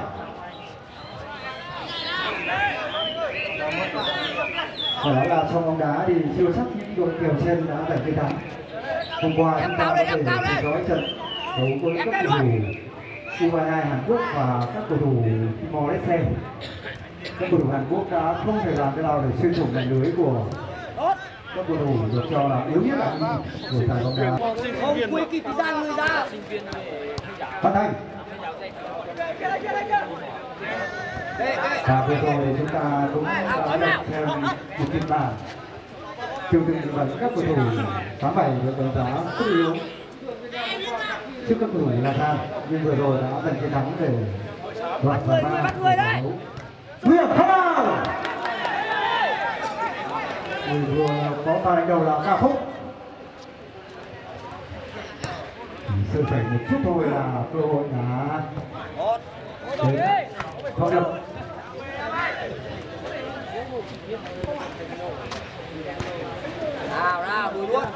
Phải nói là trong bóng đá thì chưa chắc những đội kiểu trên đã giành chiến thắng. Hôm qua chúng ta có thể theo dõi trận đấu với các cầu thủ u hai mươi hai Hàn Quốc và các cầu thủ Timor Leste. Các cầu thủ Hàn Quốc đã không thể làm thế nào để xuyên thủng mảnh lưới của các cầu thủ được cho là yếu nhất là của giải bóng đá. Không quy kịp thời gian người ta. Phát Thanh. Và vừa rồi chúng ta cũng đã được theo một kịch bản tiêu từng dự vấn các cầu thủ tám bảy được đánh giá rất yếu trước các cầu thủ là sao, nhưng vừa rồi đã giành chiến thắng để đoạt giải ba của đấu. Nguyệt không nào. Vừa có pha đánh đầu là Ca Phúc. Sơ sẩy một chút thôi là cơ hội là không được. Nào nào đuổi luôn.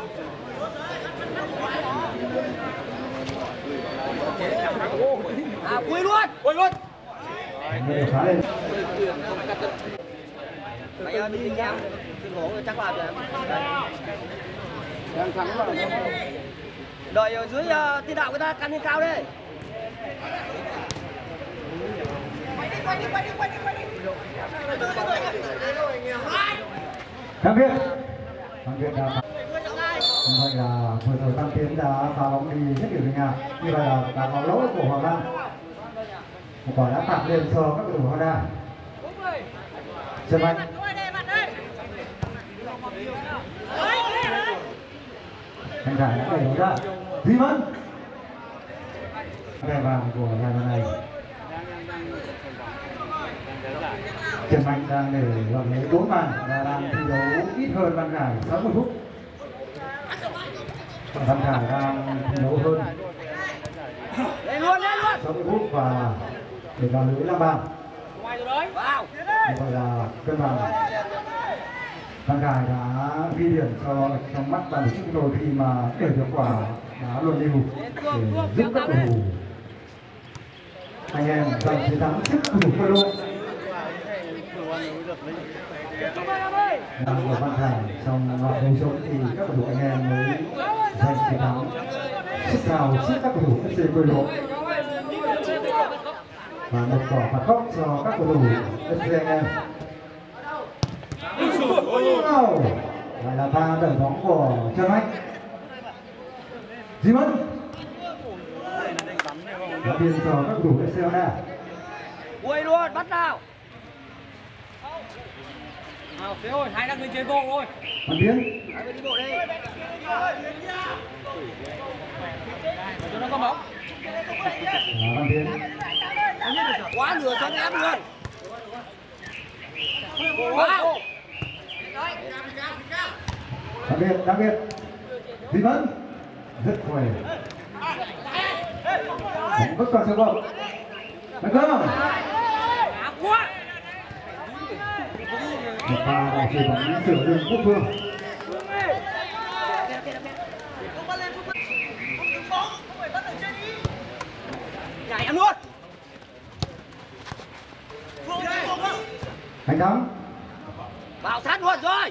À quỳ luôn. Quỳ luôn. Người khá lên. Mày ơi đi nhau. Xin ngủ chắc là rồi. Đang thắng rồi. Đợi ở dưới uh, tiền đạo người ta căn lên cao đi. Thắng Việt. Thắng Việt đã như vậy là vừa rồi Tăng Tiến đã phá bóng đi rất nhiều người nhà. Như vậy là đã có lỗi của Hoàng Nam. Một quả đã tạt lên cho các cầu thủ Honda. Trần Mạnh. Thanh Khải đã đẩy bóng ra. Duy Mẫn. Thẻ vàng của giải đấu này. Trần Mạnh đang để gọn lấy bốn bàn và đang thi đấu ít hơn Văn Khải sáu mươi phút. Văn Khải đang thi đấu hơn Lên luôn, lên luôn. sáu mươi phút và để vào lưới là bàn. Vào. Như vậy là cân bằng. Văn Khải đã ghi điểm cho trong mắt ban tổ chức rồi khi mà để được quả đá luân lưu để giúp các cầu thủ anh em giành chiến thắng trước cầu thủ Polo. Đang của Văn Khải trong loạt đấu sống thì các cầu thủ anh em mới giành chiến thắng sức cao trước các cầu thủ ép xê Polo. Và một quả phạt góc cho các cầu thủ ép xê anh em. Wow. lại là pha đẩy bóng của Trần Anh. Di Mẫn là tiền cho các cầu thủ ép xê Honda. Quay luôn, bắt nào. Nào, thế rồi, hai đang người chơi gol thôi. Văn Tiến. Hãy đi bộ đi. Cho nó có bóng. À, Văn Tiến. Quá nửa sân em luôn. Wow. Đặc biệt, đặc biệt. Di Mẫn rất khỏe. Vẫn còn sơ bộ. Được không? Quá. Một pha đã chơi bóng sửa đường Quốc Phương. Nhảy em luôn. Thành Thắng. Vào sát luôn rồi.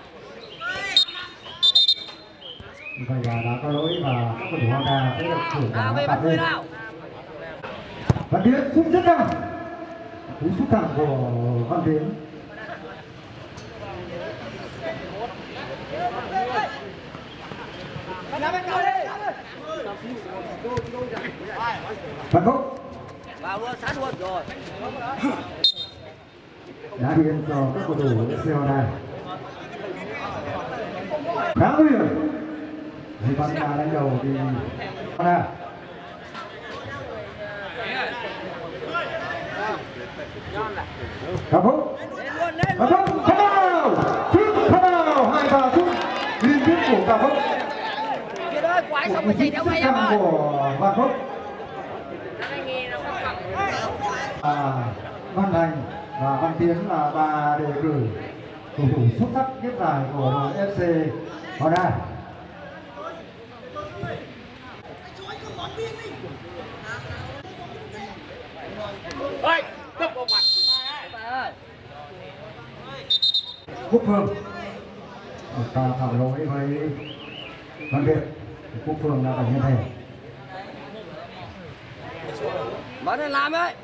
Vậy là đã có lỗi và các cầu thủ Honda sẽ được thưởng Nào về phạt bắt người lên. nào. Văn Tiến sút rất cao. Cú sút thẳng của Văn Tiến. Văn Phúc. Vào luôn, sát luôn rồi. Đá biên cho các cầu thủ ép xê Honda. Khá nguy hiểm. Di Văn đã đánh đầu thì Honda. Văn Phúc. Lên luôn, lên Văn luôn. Phúc không vào. Sút không vào. Hai pha sút liên tiếp của Văn Phúc. Kiệt ơi, quái xong mới chạy theo mày em Cú ơi. của Văn Phúc. À, Văn Thành và Văn Tiến là ba đề cử cầu thủ xuất sắc nhất giải của đội ép xê Honda. Ơi, cấp vào mặt. Quốc Phương. Một pha phạm lỗi với Văn Việt. Quốc Phương là phải như thế. Bắn lên làm ấy.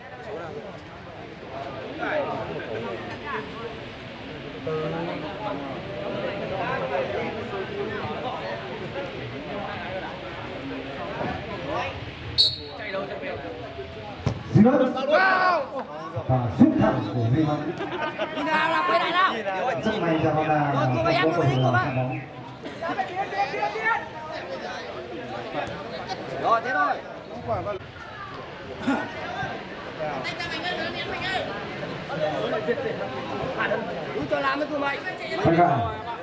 Di Mẫn và sút thẳng của Di Mẫn. Đi nào, nào, quay lại nào. Rất may cho Honda là không có cầu thủ nào chạm bóng. Rồi, thế thôi. Đúng cho làm với tụi mày. Văn Khải.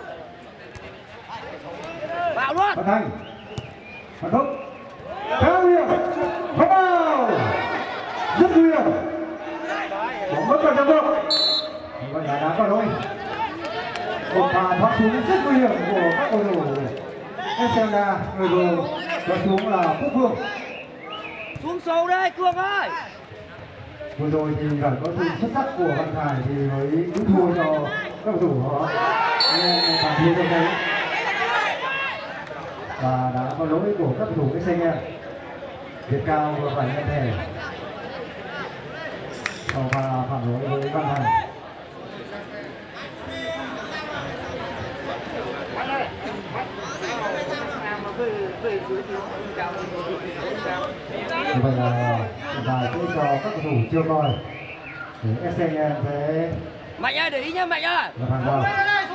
Vào luôn. Văn Thành. Văn Phúc. Khá nguy hiểm. Không vào. Rất nguy hiểm. Bóng mất vào trong đội. Vậy là đá vào lỗi. Một pha thoát xuống rất nguy hiểm của các cầu thủ ép xê Honda. Người vừa thoát xuống là Quốc Phương. Xuống sâu đây, Cương ơi. Vừa rồi thì phải có sự xuất sắc của Văn Khải thì mới đúng thua cho các cầu thủ họ phản thua trong đấy. Và đã có lỗi của các cầu thủ ép xê nghe. Việt Cao vừa phải nhận thẻ sau pha phản lỗi với Văn Thành. Như vậy là vài chỗ cho các cầu thủ chưa coi thì ép xê nghe sẽ Mạnh ơi, để ý nhá Mạnh ơi. là hàng vào.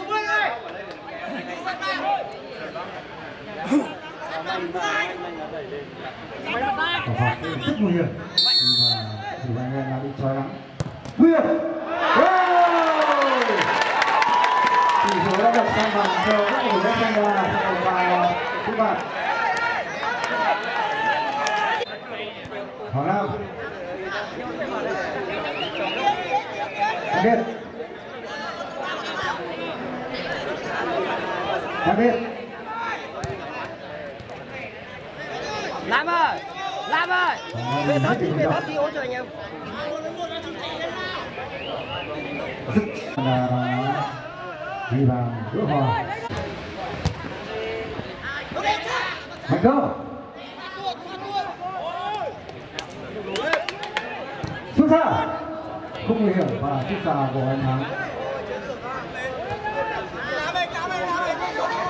Quả phạt rất nguy hiểm và thủ anh em đã bị trói lắm. Nguy hiểm. Tỷ số đã được sang bằng cho các cầu thủ ép xê và thứ ba. Hoàng Nam. Đặc biệt. Đặc biệt. Lam ơi, Lam ơi. Về thấp đi, về thấp đi hỗ trợ anh em. Sức là đi vào giữa hòa. Thành công. Sút xa. Không nguy hiểm và sút xa của anh Thắng.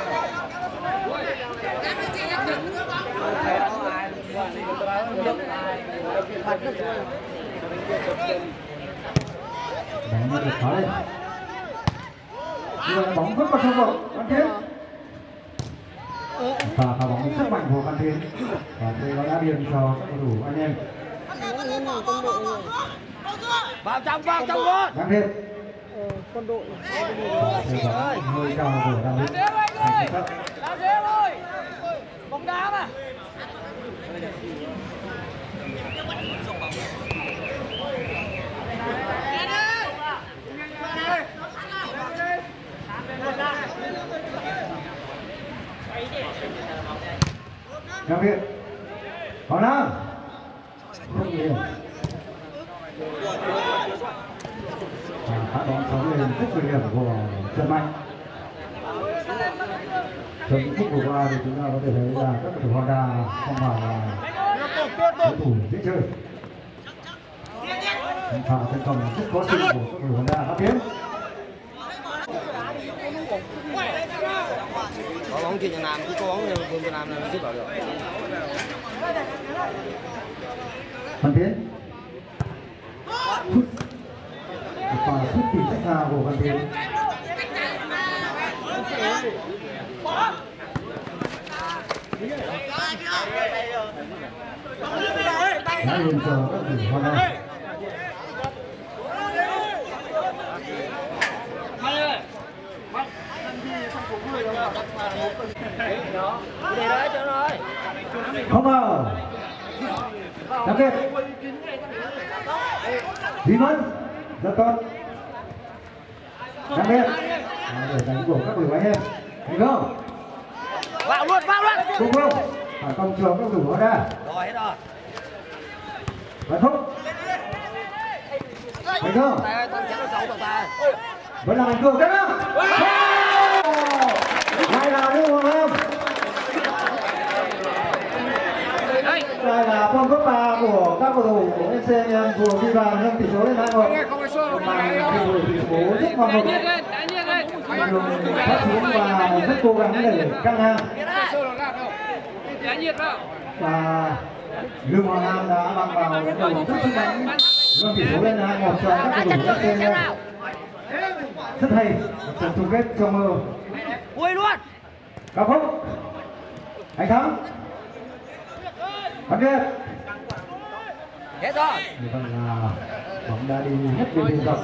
Bóng đã được phá lên. Bây giờ bóng vẫn còn trong vòng Văn Tiến. Và phá bóng rất mạnh của Văn Tiến. Và đây nó đã điền cho các cầu thủ anh em. Vào trong, vào trong luôn. Văn Tiến. Quân đội Hơi cao của Đăng Linh. Làm thế thôi. Bóng đá mà. Đăng Linh. Hoàng Nam. Không gì. Phát bóng sóng lên rất nguy hiểm của Trần Mạnh. Trong những phút vừa qua thì chúng ta có thể thấy là các cầu thủ Honda không phải là đối thủ dễ chơi. Pha tấn công rất khó chịu của các cầu thủ Honda. Phát tiến. Có bóng chuyện nhà làm, cứ có bóng vương Việt Nam là giúp bảo được. Văn Tiến. Và sút tìm rất xa của Văn Tiến. Đã lên cho các cầu thủ Honda. Để đấy cho rồi. Không vào. Đặc biệt. Duy Mẫn. Rất tốt. Đặc biệt. Để đánh của các cầu thủ anh em. Thành công. Vào luôn, vào luôn. Đúng không? Phải công trường các cầu thủ Honda. Rồi hết rồi. Và thúc. Thành công. Tay ơi, con chém nó xấu tổng tài. Vẫn là thành công đấy không? Hay là đúng không? Đây là phong cấp ba của các cầu thủ của ép xê vừa ghi bàn nâng tỷ số lên hai một. Mà tỷ số rất ngoan mục. Đường phát xuống và rất cố gắng để căng ngang. Và Lương Hoàng Nam đã băng vào đánh đầu rất sức đánh nâng tỷ số lên hai một cho các cầu thủ ép xê. Rất hay, trận chung kết trong mơ. Ui luôn. Cao Phúc. Anh Thắng. Văn Việt. Hết rồi. Như vậy là bóng đã đi hết về biên dọc.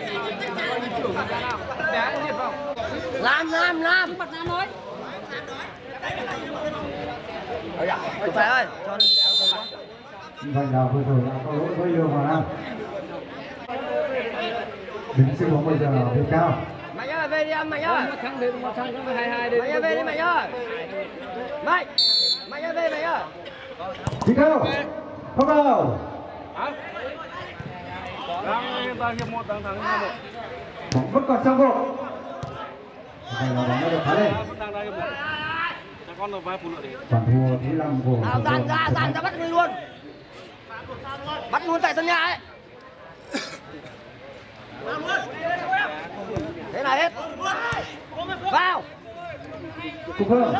Làm, làm, làm. Mặt Nam ơi. Tổng tài ơi. Như vậy là vừa rồi đã có lỗi với Lương Hoàng Nam. Đứng siêu bóng bây giờ là Việt Cao. Mạnh ơi, về đi em, Mạnh ơi. Mạnh ơi, về đi Mạnh ơi. Mạnh. Mạnh ơi, về Mạnh ơi. Việt Cao. Không vào. Bóng vẫn còn trong gol. Đây là bóng đã được phá lên. Phản thua thứ năm của Nào, dàn ra, dàn ra bắt người luôn. Bắt luôn tại sân nhà ấy. Thế là hết. Vào. Cục Hương.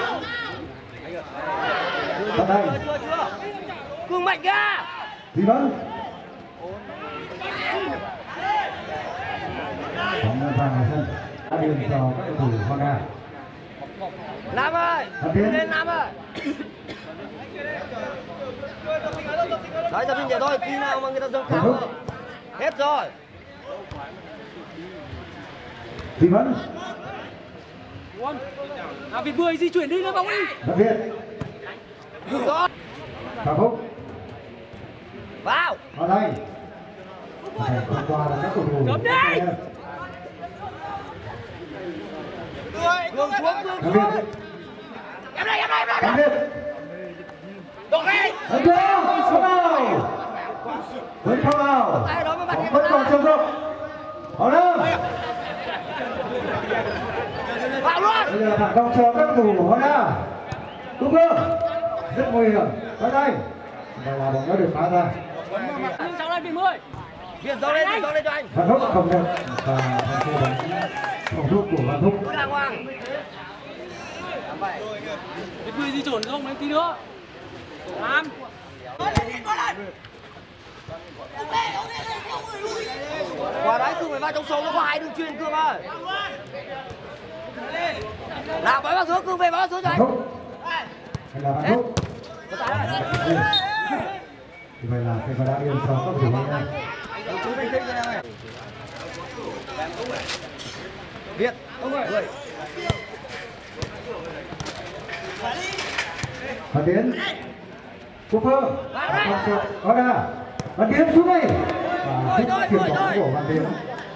Bắt đây. Chưa, chưa. Cương Mạnh ra. Duy Mẫn. Bóng đã ra ngoài sân. Đã điền cho các cầu thủ Honda. Nam ơi. Lên Nam ơi. Đấy, tập trung vậy thôi. Khi nào mà người ta dâng cao. Hết rồi. Duy Mẫn. À, Việt mười di chuyển đi lên bóng đi. Văn Việt. Rồi. Cao Phúc. Vào. Vào đây. Hôm qua là các cầu thủ. Cấm đi. Đường xuống, đường Văn xuống. Việt. Em đây, em đây, em đây. Văn Việt. Đổ đi. Thành công. Không vào. Vẫn không vào. Bóng vẫn còn trong rộng. Vào đâu. Vào luôn. Bây giờ thẳng công cho các cầu thủ Honda. Đúng không? Rất nguy hiểm. Vào đây. Đây là bóng đã được phá ra. Nhưng cháu lên Việt mười. Việt dâu lên, Việt dâu lên cho anh. Văn Thúc không được. Và thành phố đánh phòng rút của Văn Thúc. Cứ đàng hoàng. Việt mười di chuyển không, em tí nữa. Làm. Quả đấy Cương phải vào trong số, nó có hai đường truyền Cương ơi. Nào bắn vào xuống, Cương về bắn vào xuống cho anh. Hay là Văn Phúc. Như vậy là cái quả đá biên cho các cầu thủ này. Việt, ông ơi. Văn Tiến, Quốc Phương, có đà, Văn Tiến xuống đây. Và thích chuyển bóng của Văn Tiến.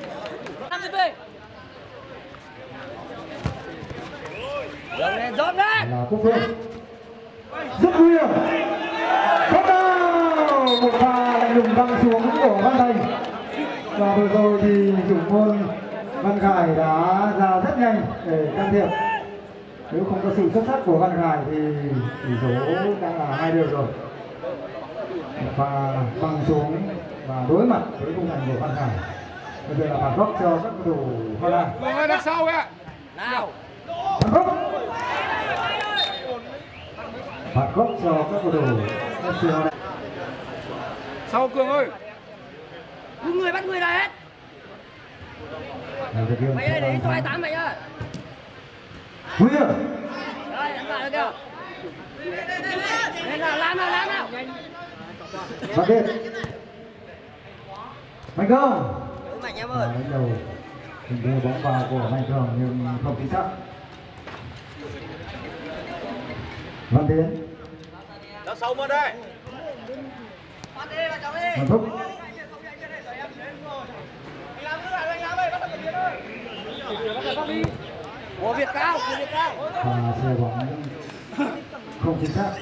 Dọn lên, dọn lên. Là Quốc Phương, rất nguy hiểm. Có đà, một pha lạnh lùng văng xuống của Văn Thành. Và vừa rồi thì thủ môn Văn Khải đã ra rất nhanh để can thiệp. Nếu không có sự xuất sắc của Văn Khải thì tỷ số đang là hai đều rồi. Và băng xuống và đối mặt với khung thành của Văn Khải. Bây giờ là phạt góc cho các cầu thủ Hoa Lan. Cường ơi, đằng sau kìa. Nào. Phạt góc. Phạt góc cho các cầu thủ ép xê Hoa Lan. Sau Cường ơi. Cứ người bắt người là hết. Mày ơi, để cho hai tám mày ơi. Nguy hiểm. Đây, đánh vào kìa. Lên nào, làm nào, làm nào. Bắt điện. Mạnh Cường. Mạnh em ơi. Đánh đầu đưa bóng vào của Mạnh Cường nhưng không chính xác. Văn Tiến. Đó sâu một đây. Văn Phúc. Ủa Việt cao, Việt cao. Và xe bóng không chính xác.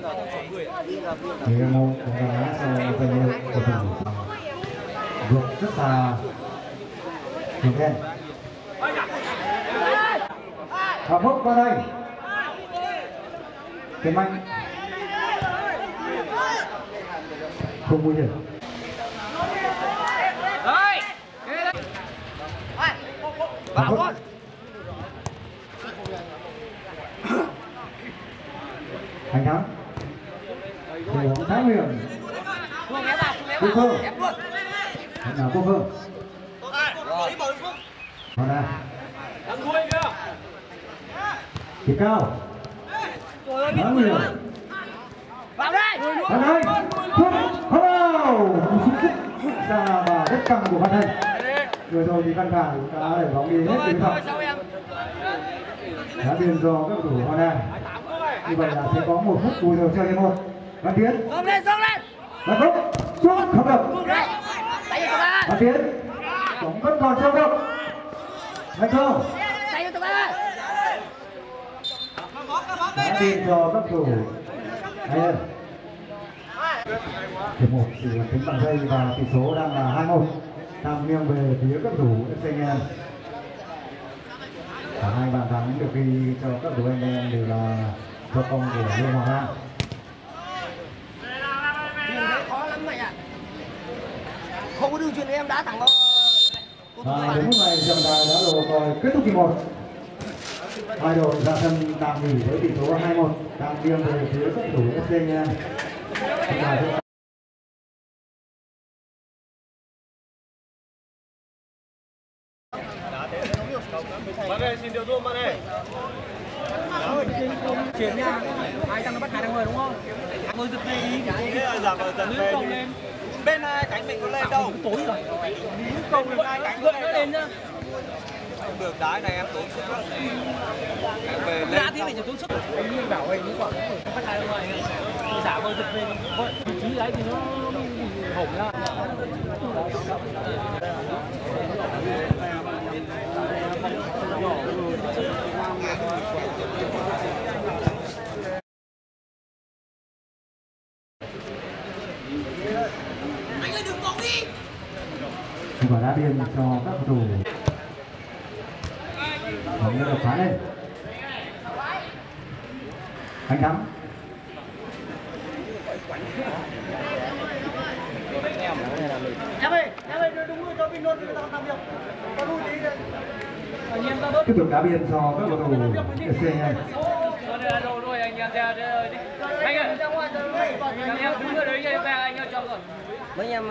Người môn cũng đã xe về nhiều cầu thủ vượt rất xa đường đen. Phạm Phúc qua đây. Tiến Mạnh. Không nguy hiểm. Đây. Vào luôn. Thành thắng. Để bóng khá nguy hiểm. Phương ép vào, Quốc Phương. ép luôn. Hãy nào Quốc Phương. Còn đây. Thì cao. Khá nguy hiểm. Vào đây. Văn Thành. Phúc. Hô. Xuất sức ra và rất căng của Văn Thành. Vừa rồi thì Văn Khải đã để bóng đi hết tuyến phòng. Đã biên do các cầu thủ Hoa Lan. Như vậy là sẽ có một phút bù giờ cho hiệp một. Văn Tiến. Dâng lên, dâng lên. Văn Phúc. Xuống không được. Tay cho ba. Văn Tiến. Bóng vẫn còn trong đâu. Thành công. Tay cho ba. Đã biên cho các cầu thủ hay hơn. Hiệp một chỉ là tính bằng giây và tỷ số đang là hai một. Đang nghiêng về phía các cầu thủ ép xê Nghệ An. Cả hai bàn thắng được ghi cho các cầu thủ anh em đều là do công của Lê Hoàng Lan. Khó lắm mày ạ. Không có đường truyền em đá thẳng vào. Và đến lúc này trọng tài đã đổ còi kết thúc hiệp một. Hai đội ra sân tạm nghỉ với tỷ số hai một. Đang nghiêng về phía các cầu thủ ép xê Nghệ An. Bạn ơi, xin điều luôn bạn ơi. Chuyển nha. Hai thằng nó bắt hai thằng người đúng không? Ngồi giật về đi. Thế là giả vờ giật về Còng đi. lên. Bên hai cánh mình có lên đâu. Tối rồi. Không được hai cánh Gợi nó lên nhá. không được đái này em tốn sức lắm. Em về lên. Ra thế này chỉ tốn sức. Anh Nguyên bảo vậy những quả bắt hai thằng người. Giả vờ giật về. Vị trí đấy thì nó bị hỏng ra. Quả đá biên cho các cầu thủ. Bóng đã được phá lên. Anh thắng. Em ơi, em ơi, đúng rồi, cho mình luôn, người ta làm việc. Có đuôi tí đây. Tiếp tục đá biên cho các cầu thủ ép xê Nghệ An. Rồi, rồi, rồi anh em. Anh ơi, anh em đứng ở đấy về anh ơi cho rồi. Mấy em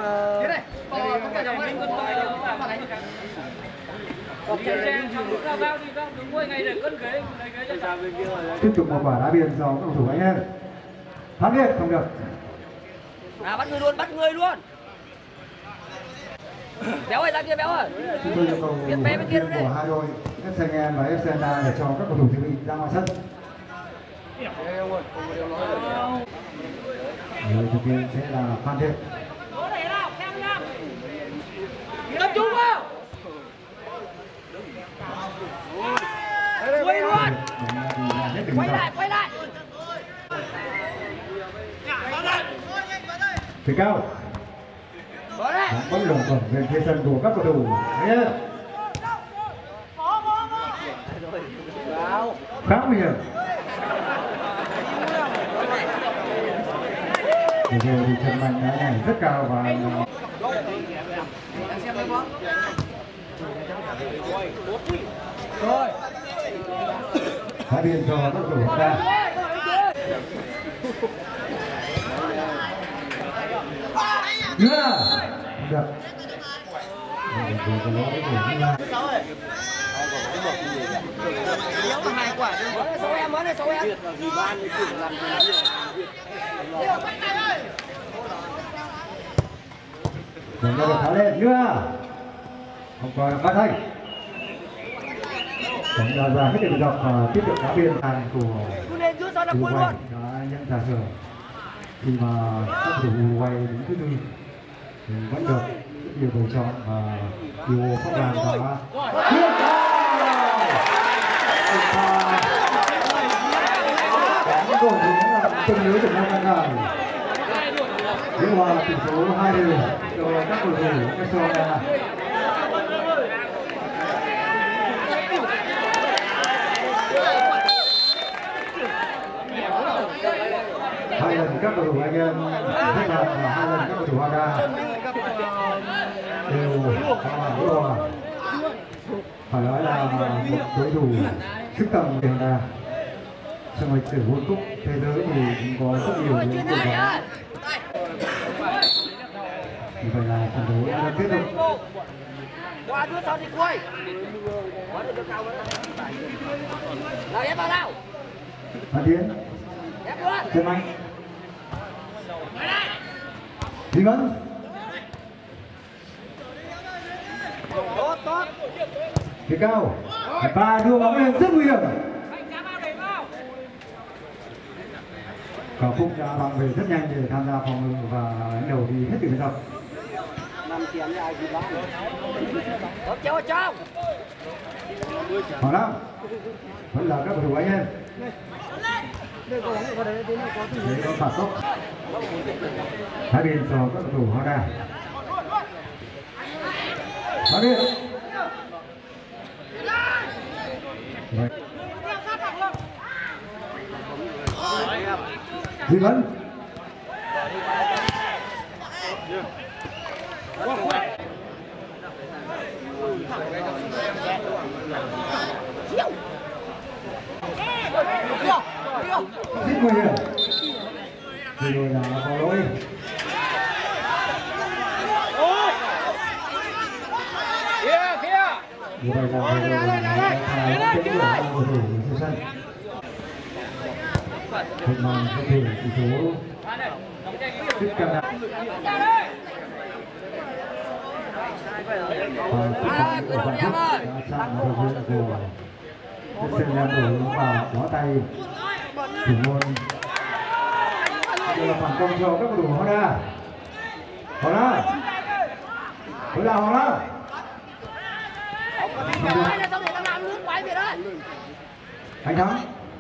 tiếp tục một quả đá biên do các cầu thủ anh em. Thắng liệt không được. À bắt người luôn, bắt người luôn. Béo ơi, ra kia Béo ơi. Chúng tôi yêu cầu huấn luyện viên của hai đội ép xê Nghe và ép xê Na để cho các cầu thủ dự bị ra ngoài sân. Người thực hiện sẽ là Phan Thiện. Tập trung vào. Quay luôn. Quay lại, quay lại. Phía cao. Bóng lồng cổng về phía sân của các cầu thủ. Nhé. Khá nguy hiểm. Vừa rồi thì Trần Mạnh đã nhảy rất cao và đá biên cho các cầu thủ ra. Nữa được. Sáu em mới này, sáu em. Đừng có được tháo lên nữa. Không còn phát thanh. Chúng ta ra hết điểm dọc và tiếp tục đá biên hàng của Uruguay đã nhận ra rồi. Khi mà các cầu thủ Uruguay đứng thứ tư thì vẫn được rất nhiều lựa chọn và nhiều phong đàn đã quyết đánh cầu thủ là chân lưới của năm ngàn ngàn. Nhưng mà tỷ số hai đều cho các cầu thủ Barcelona. Hai lần các cầu thủ anh em Việt Nam và hai lần các cầu thủ Hoa Đa đều hòa hòa. Phải nói là một đối thủ sức tầm tiền đà. Trong lịch sử World Cup thế giới thì cũng có rất nhiều những đội bóng. Vì vậy là trận đấu đã tiếp tục. Qua đưa sau thì quay. Quá được cao nữa. Nào ép vào nào. Phan Tiến. Ép luôn. Trần Mạnh. Duy Vấn. Tốt, tốt. Phía cao. Và đua bóng lên rất nguy hiểm. Cả Phúc đã bằng về rất nhanh để tham gia phòng ngự và đánh đầu đi hết từ bên dọc. Tốt chéo ở trong. Hoàng Nam vẫn là các cầu thủ anh em. Đấy có phạt sốc. Hai bên cho các cầu thủ Hoa Đà. Hai bên. Duy Vấn. Rất nguy hiểm. Vừa rồi là có lỗi. Kia kia. Như vậy là vừa rồi là thả tiếng của cầu thủ trên sân. Một màn cầu thủ tỷ số tiếp cận đạt. Và tiếp cận của Văn Phúc đã chạm vào đầu viên của Sen Lam đổ vào bó tay thủ môn. Đây là phản công cho các cầu thủ Hoa Đa. Hoa Đa. Đây là Hoa Đa. Anh Thắng.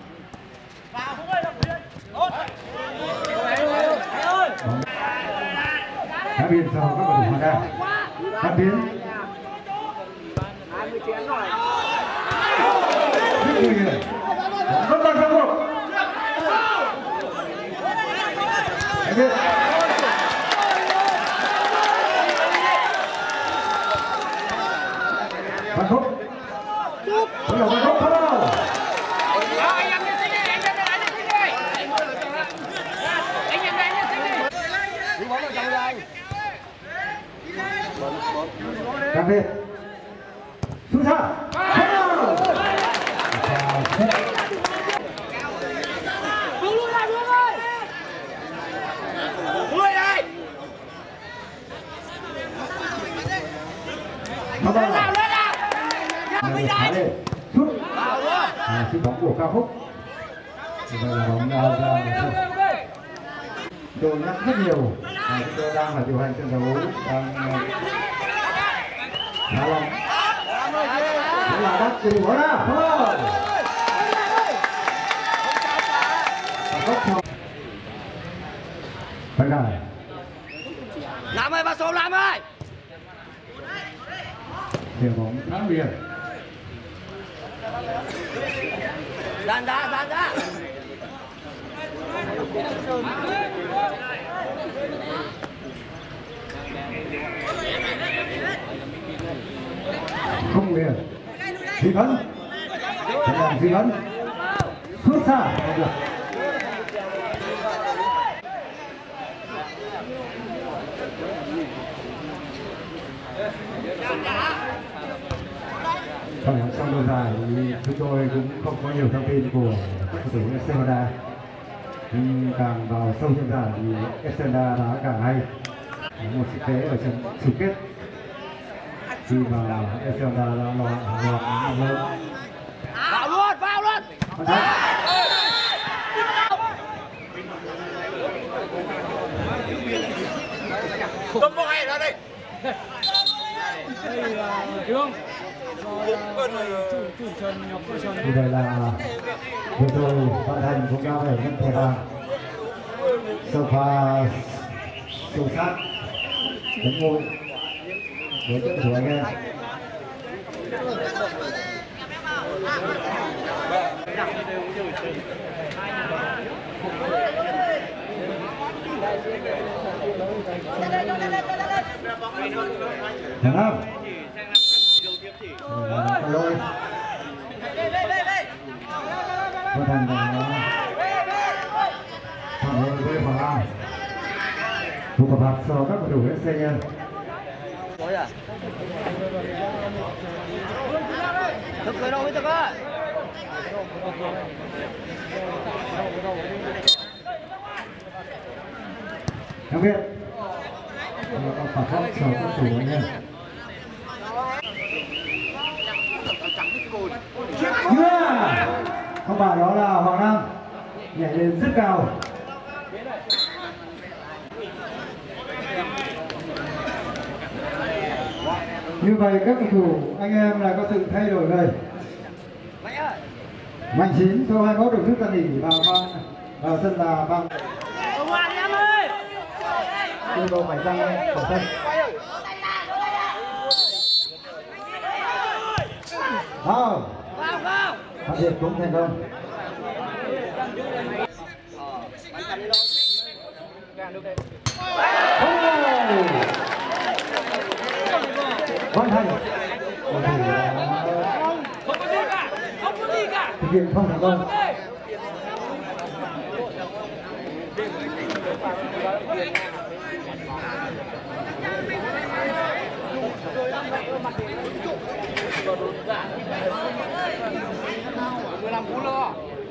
Đá biên cho các cầu thủ Hoa Đa. Phát biến. Rất nguy hiểm. Rất là rất là. Anh biết. Văn Phúc. Vẫn là Văn Phúc không đâu. Đặc biệt xuất xa Vương lui lại Vương ơi. Lui đây. Lên nào lên nào. Mình đây xuất Vào luôn. à, chiếc bóng của Cao Phúc. Đây là bóng ra ra tôi nhắc rất nhiều à, chúng tôi đang phải điều hành trận đấu đang khá lòng đó là bắt từ bỏ ra thôi phải rồi Làm ơi vào số làm ơi. điều bóng khá biệt Dàn ra dàn ra. không liền Duy Vấn phải là Duy Vấn xuất xa không được Vâng, trong đôi giải thì chúng tôi cũng không có nhiều thông tin của các cầu thủ ép xê Honda. Nhưng càng vào sâu trong giải thì ép xê Honda đã càng hay. Một sự thế ở trận chung kết khi mà ép xê Honda đã lo hàng loạt những lớn. Vào luôn, vào luôn. Tâm bóng hay ra đây. Đây là Hương. Chủ chủ Trần Ngọc Trần. Như vậy là vừa rồi Văn Thành cũng đã phải nhận thẻ vàng. Sau pha sâu sát đánh ngôi với trận thủ anh em. Thằng Nam lôi Văn Thành đã phản hồi với Hoàng An một quả phạt cho các cầu thủ ép xê nha. Thực rồi đâu thực ơi. Đặc biệt là phạt góc cho các cầu thủ anh em. Yeah! Không phải đó là Hoàng Nam nhảy lên rất cao. Như vậy các cầu thủ anh em lại có sự thay đổi người. Mạnh Chín số hai mươi mốt được rút ra nghỉ vào ban vào sân là bằng. Hoàng em ơi. Yêu cầu phải ra khỏi sân. Vào. Vào vào. Phát hiện cũng thành công. Văn Thành Không có gì cả. Không có gì cả. thực hiện không thành công. mười lăm phút nữa.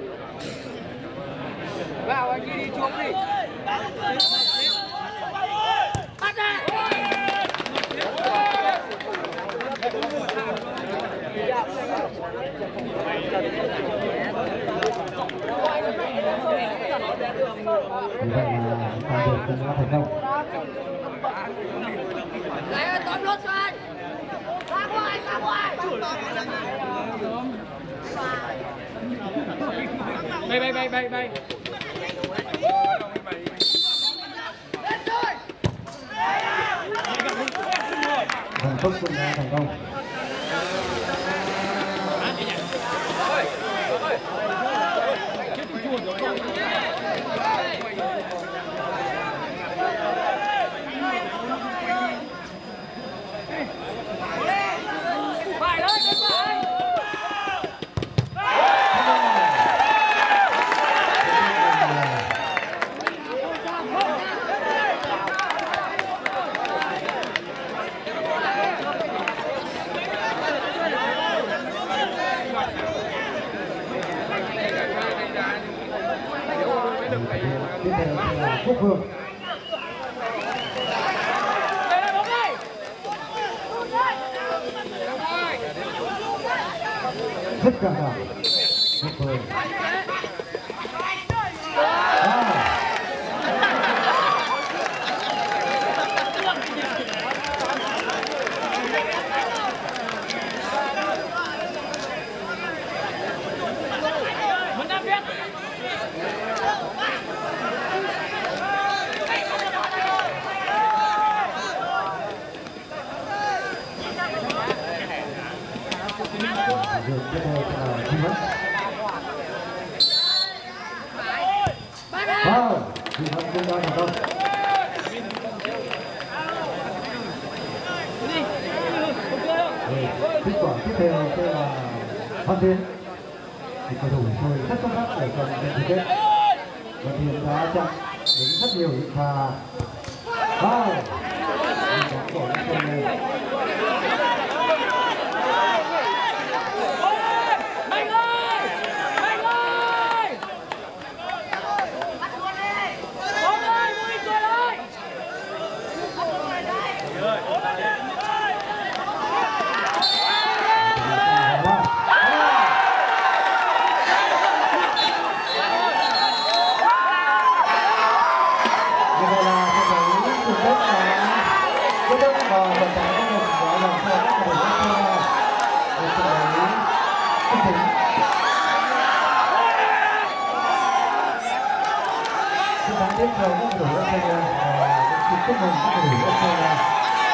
Vào anh đi đi chuông đi. Bắt ra. Như vậy là phản biệt cũng đã thành công. Lại ơi tóm lốt cho anh. Ra ngoài, ra ngoài. Bay bay bay bay bay. Thành công cũng đã thành công. Phải ơi, đến phải. tiếp theo là Phúc Hương. Rất căng thẳng. Phúc Hương. Kết quả tiếp theo sẽ là Văn Thiên. Thì cầu thủ tôi rất xuất sắc ở trong trận chung kết. Văn Thiên đã chặn đến rất nhiều những pha vào. Bóng bỏ lên sân này. Tiếp theo các cầu thủ Australia và xin chúc mừng các cầu thủ Australia.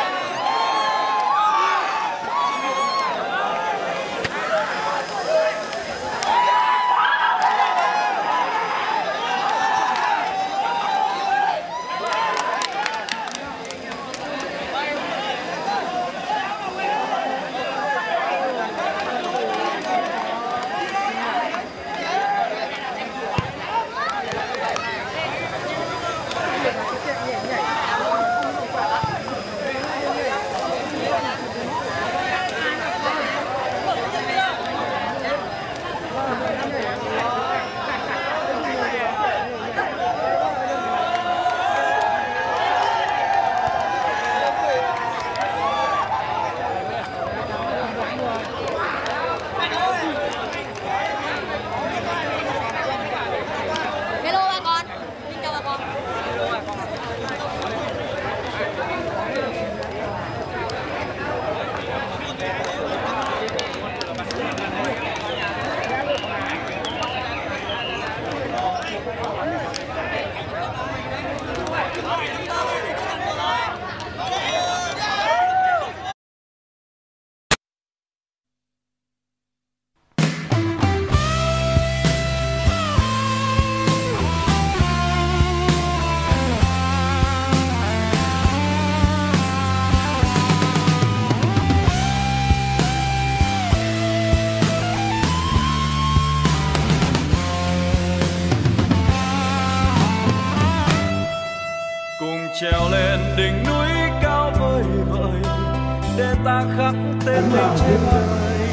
Trèo lên đỉnh núi cao vời vợi để ta khắc tên mình trên đời,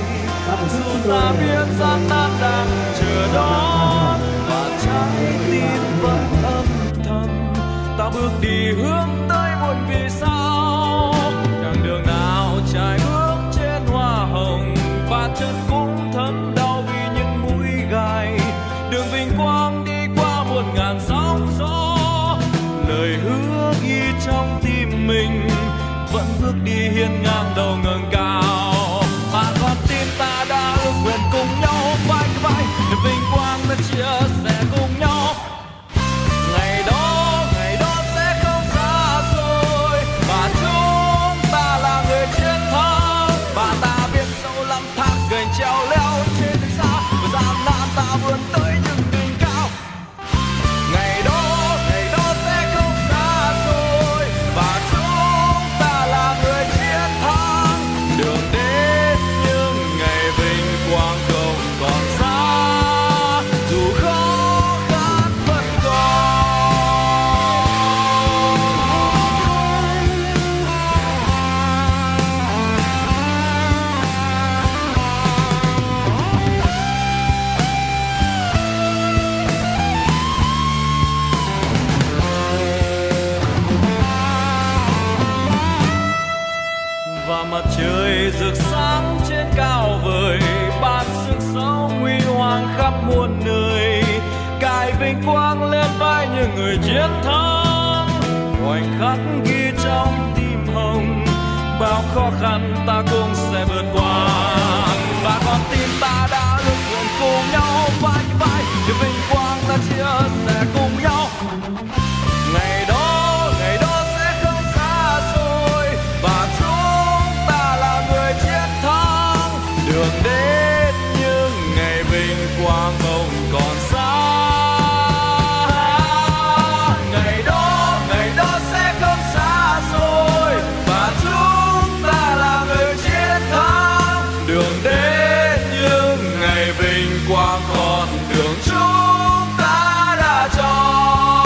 dù ta biết gian nan đang chờ đón và trái tim vẫn âm thầm, ta bước đi hướng tới một vì sao. Đằng đường nào trải bước trên hoa hồng và chân cũng thấm đau vì những mũi gai, đường vinh quang đi qua một ngàn sóng gió. Lời hứa ghi trong tim mình vẫn bước đi hiên ngang đầu ngẩng cao, mà con tim ta đã ước nguyện cùng nhau vai vai để vinh quang ta chia sẻ cùng nhau. Ngày đó ngày đó sẽ không xa xôi và chúng ta là người chiến thắng, và ta biết sâu lắm thác gành trèo leo trên đường xa và gian nan ta vươn tới những đỉnh cao. Ngày đó ngày đó sẽ không xa xôi và chúng ta là người chiến thắng. Đường muôn nơi, cài vinh quang lên vai những người chiến thắng. Khoảnh khắc ghi trong tim hồng, bao khó khăn ta cũng sẽ vượt qua. Và con tim ta đã ước nguyện cùng nhau vai vai, để vinh quang ta chia sẻ cùng nhau. Ngày đó, ngày đó sẽ không xa xôi, và chúng ta là người chiến thắng. Đường đến những ngày vinh quang không còn xa. Ngày đó, ngày đó sẽ không xa xôi, và chúng ta là người chiến thắng. Đường đến những ngày vinh quang, con đường chúng ta đã chọn.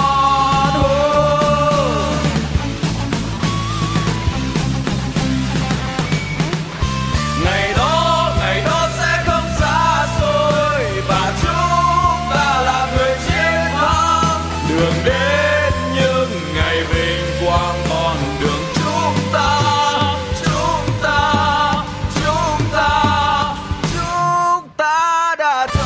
Ngày đó, ngày đó sẽ không xa xôi, và chúng ta là người chiến thắng. Đường đến những ngày vinh quang, con đường chúng ta, chúng ta, chúng ta, chúng ta đã chọn.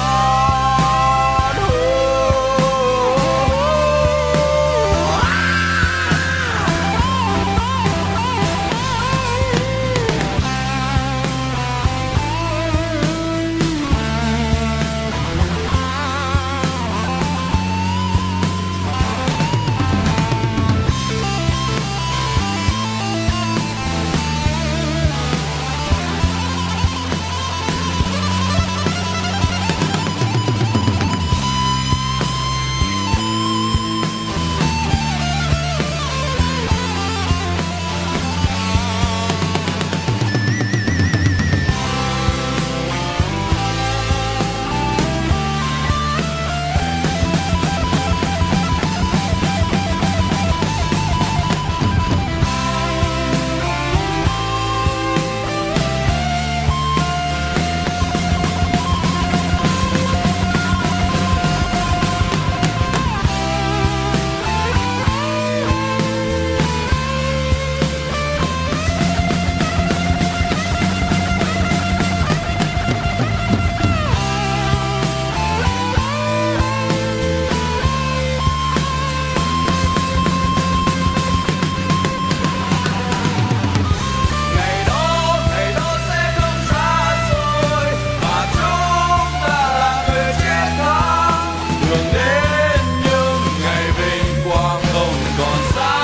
Ngày đó, ngày đó sẽ không xa xôi, và chúng ta là người chiến thắng. Đường đến những ngày vinh quang không còn xa.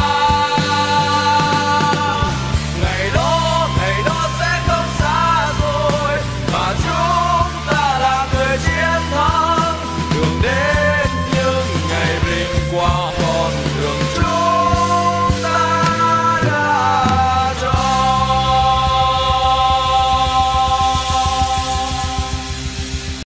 Ngày đó, ngày đó sẽ không xa xôi, và chúng ta là người chiến thắng. Đường đến những ngày vinh quang, con đường chúng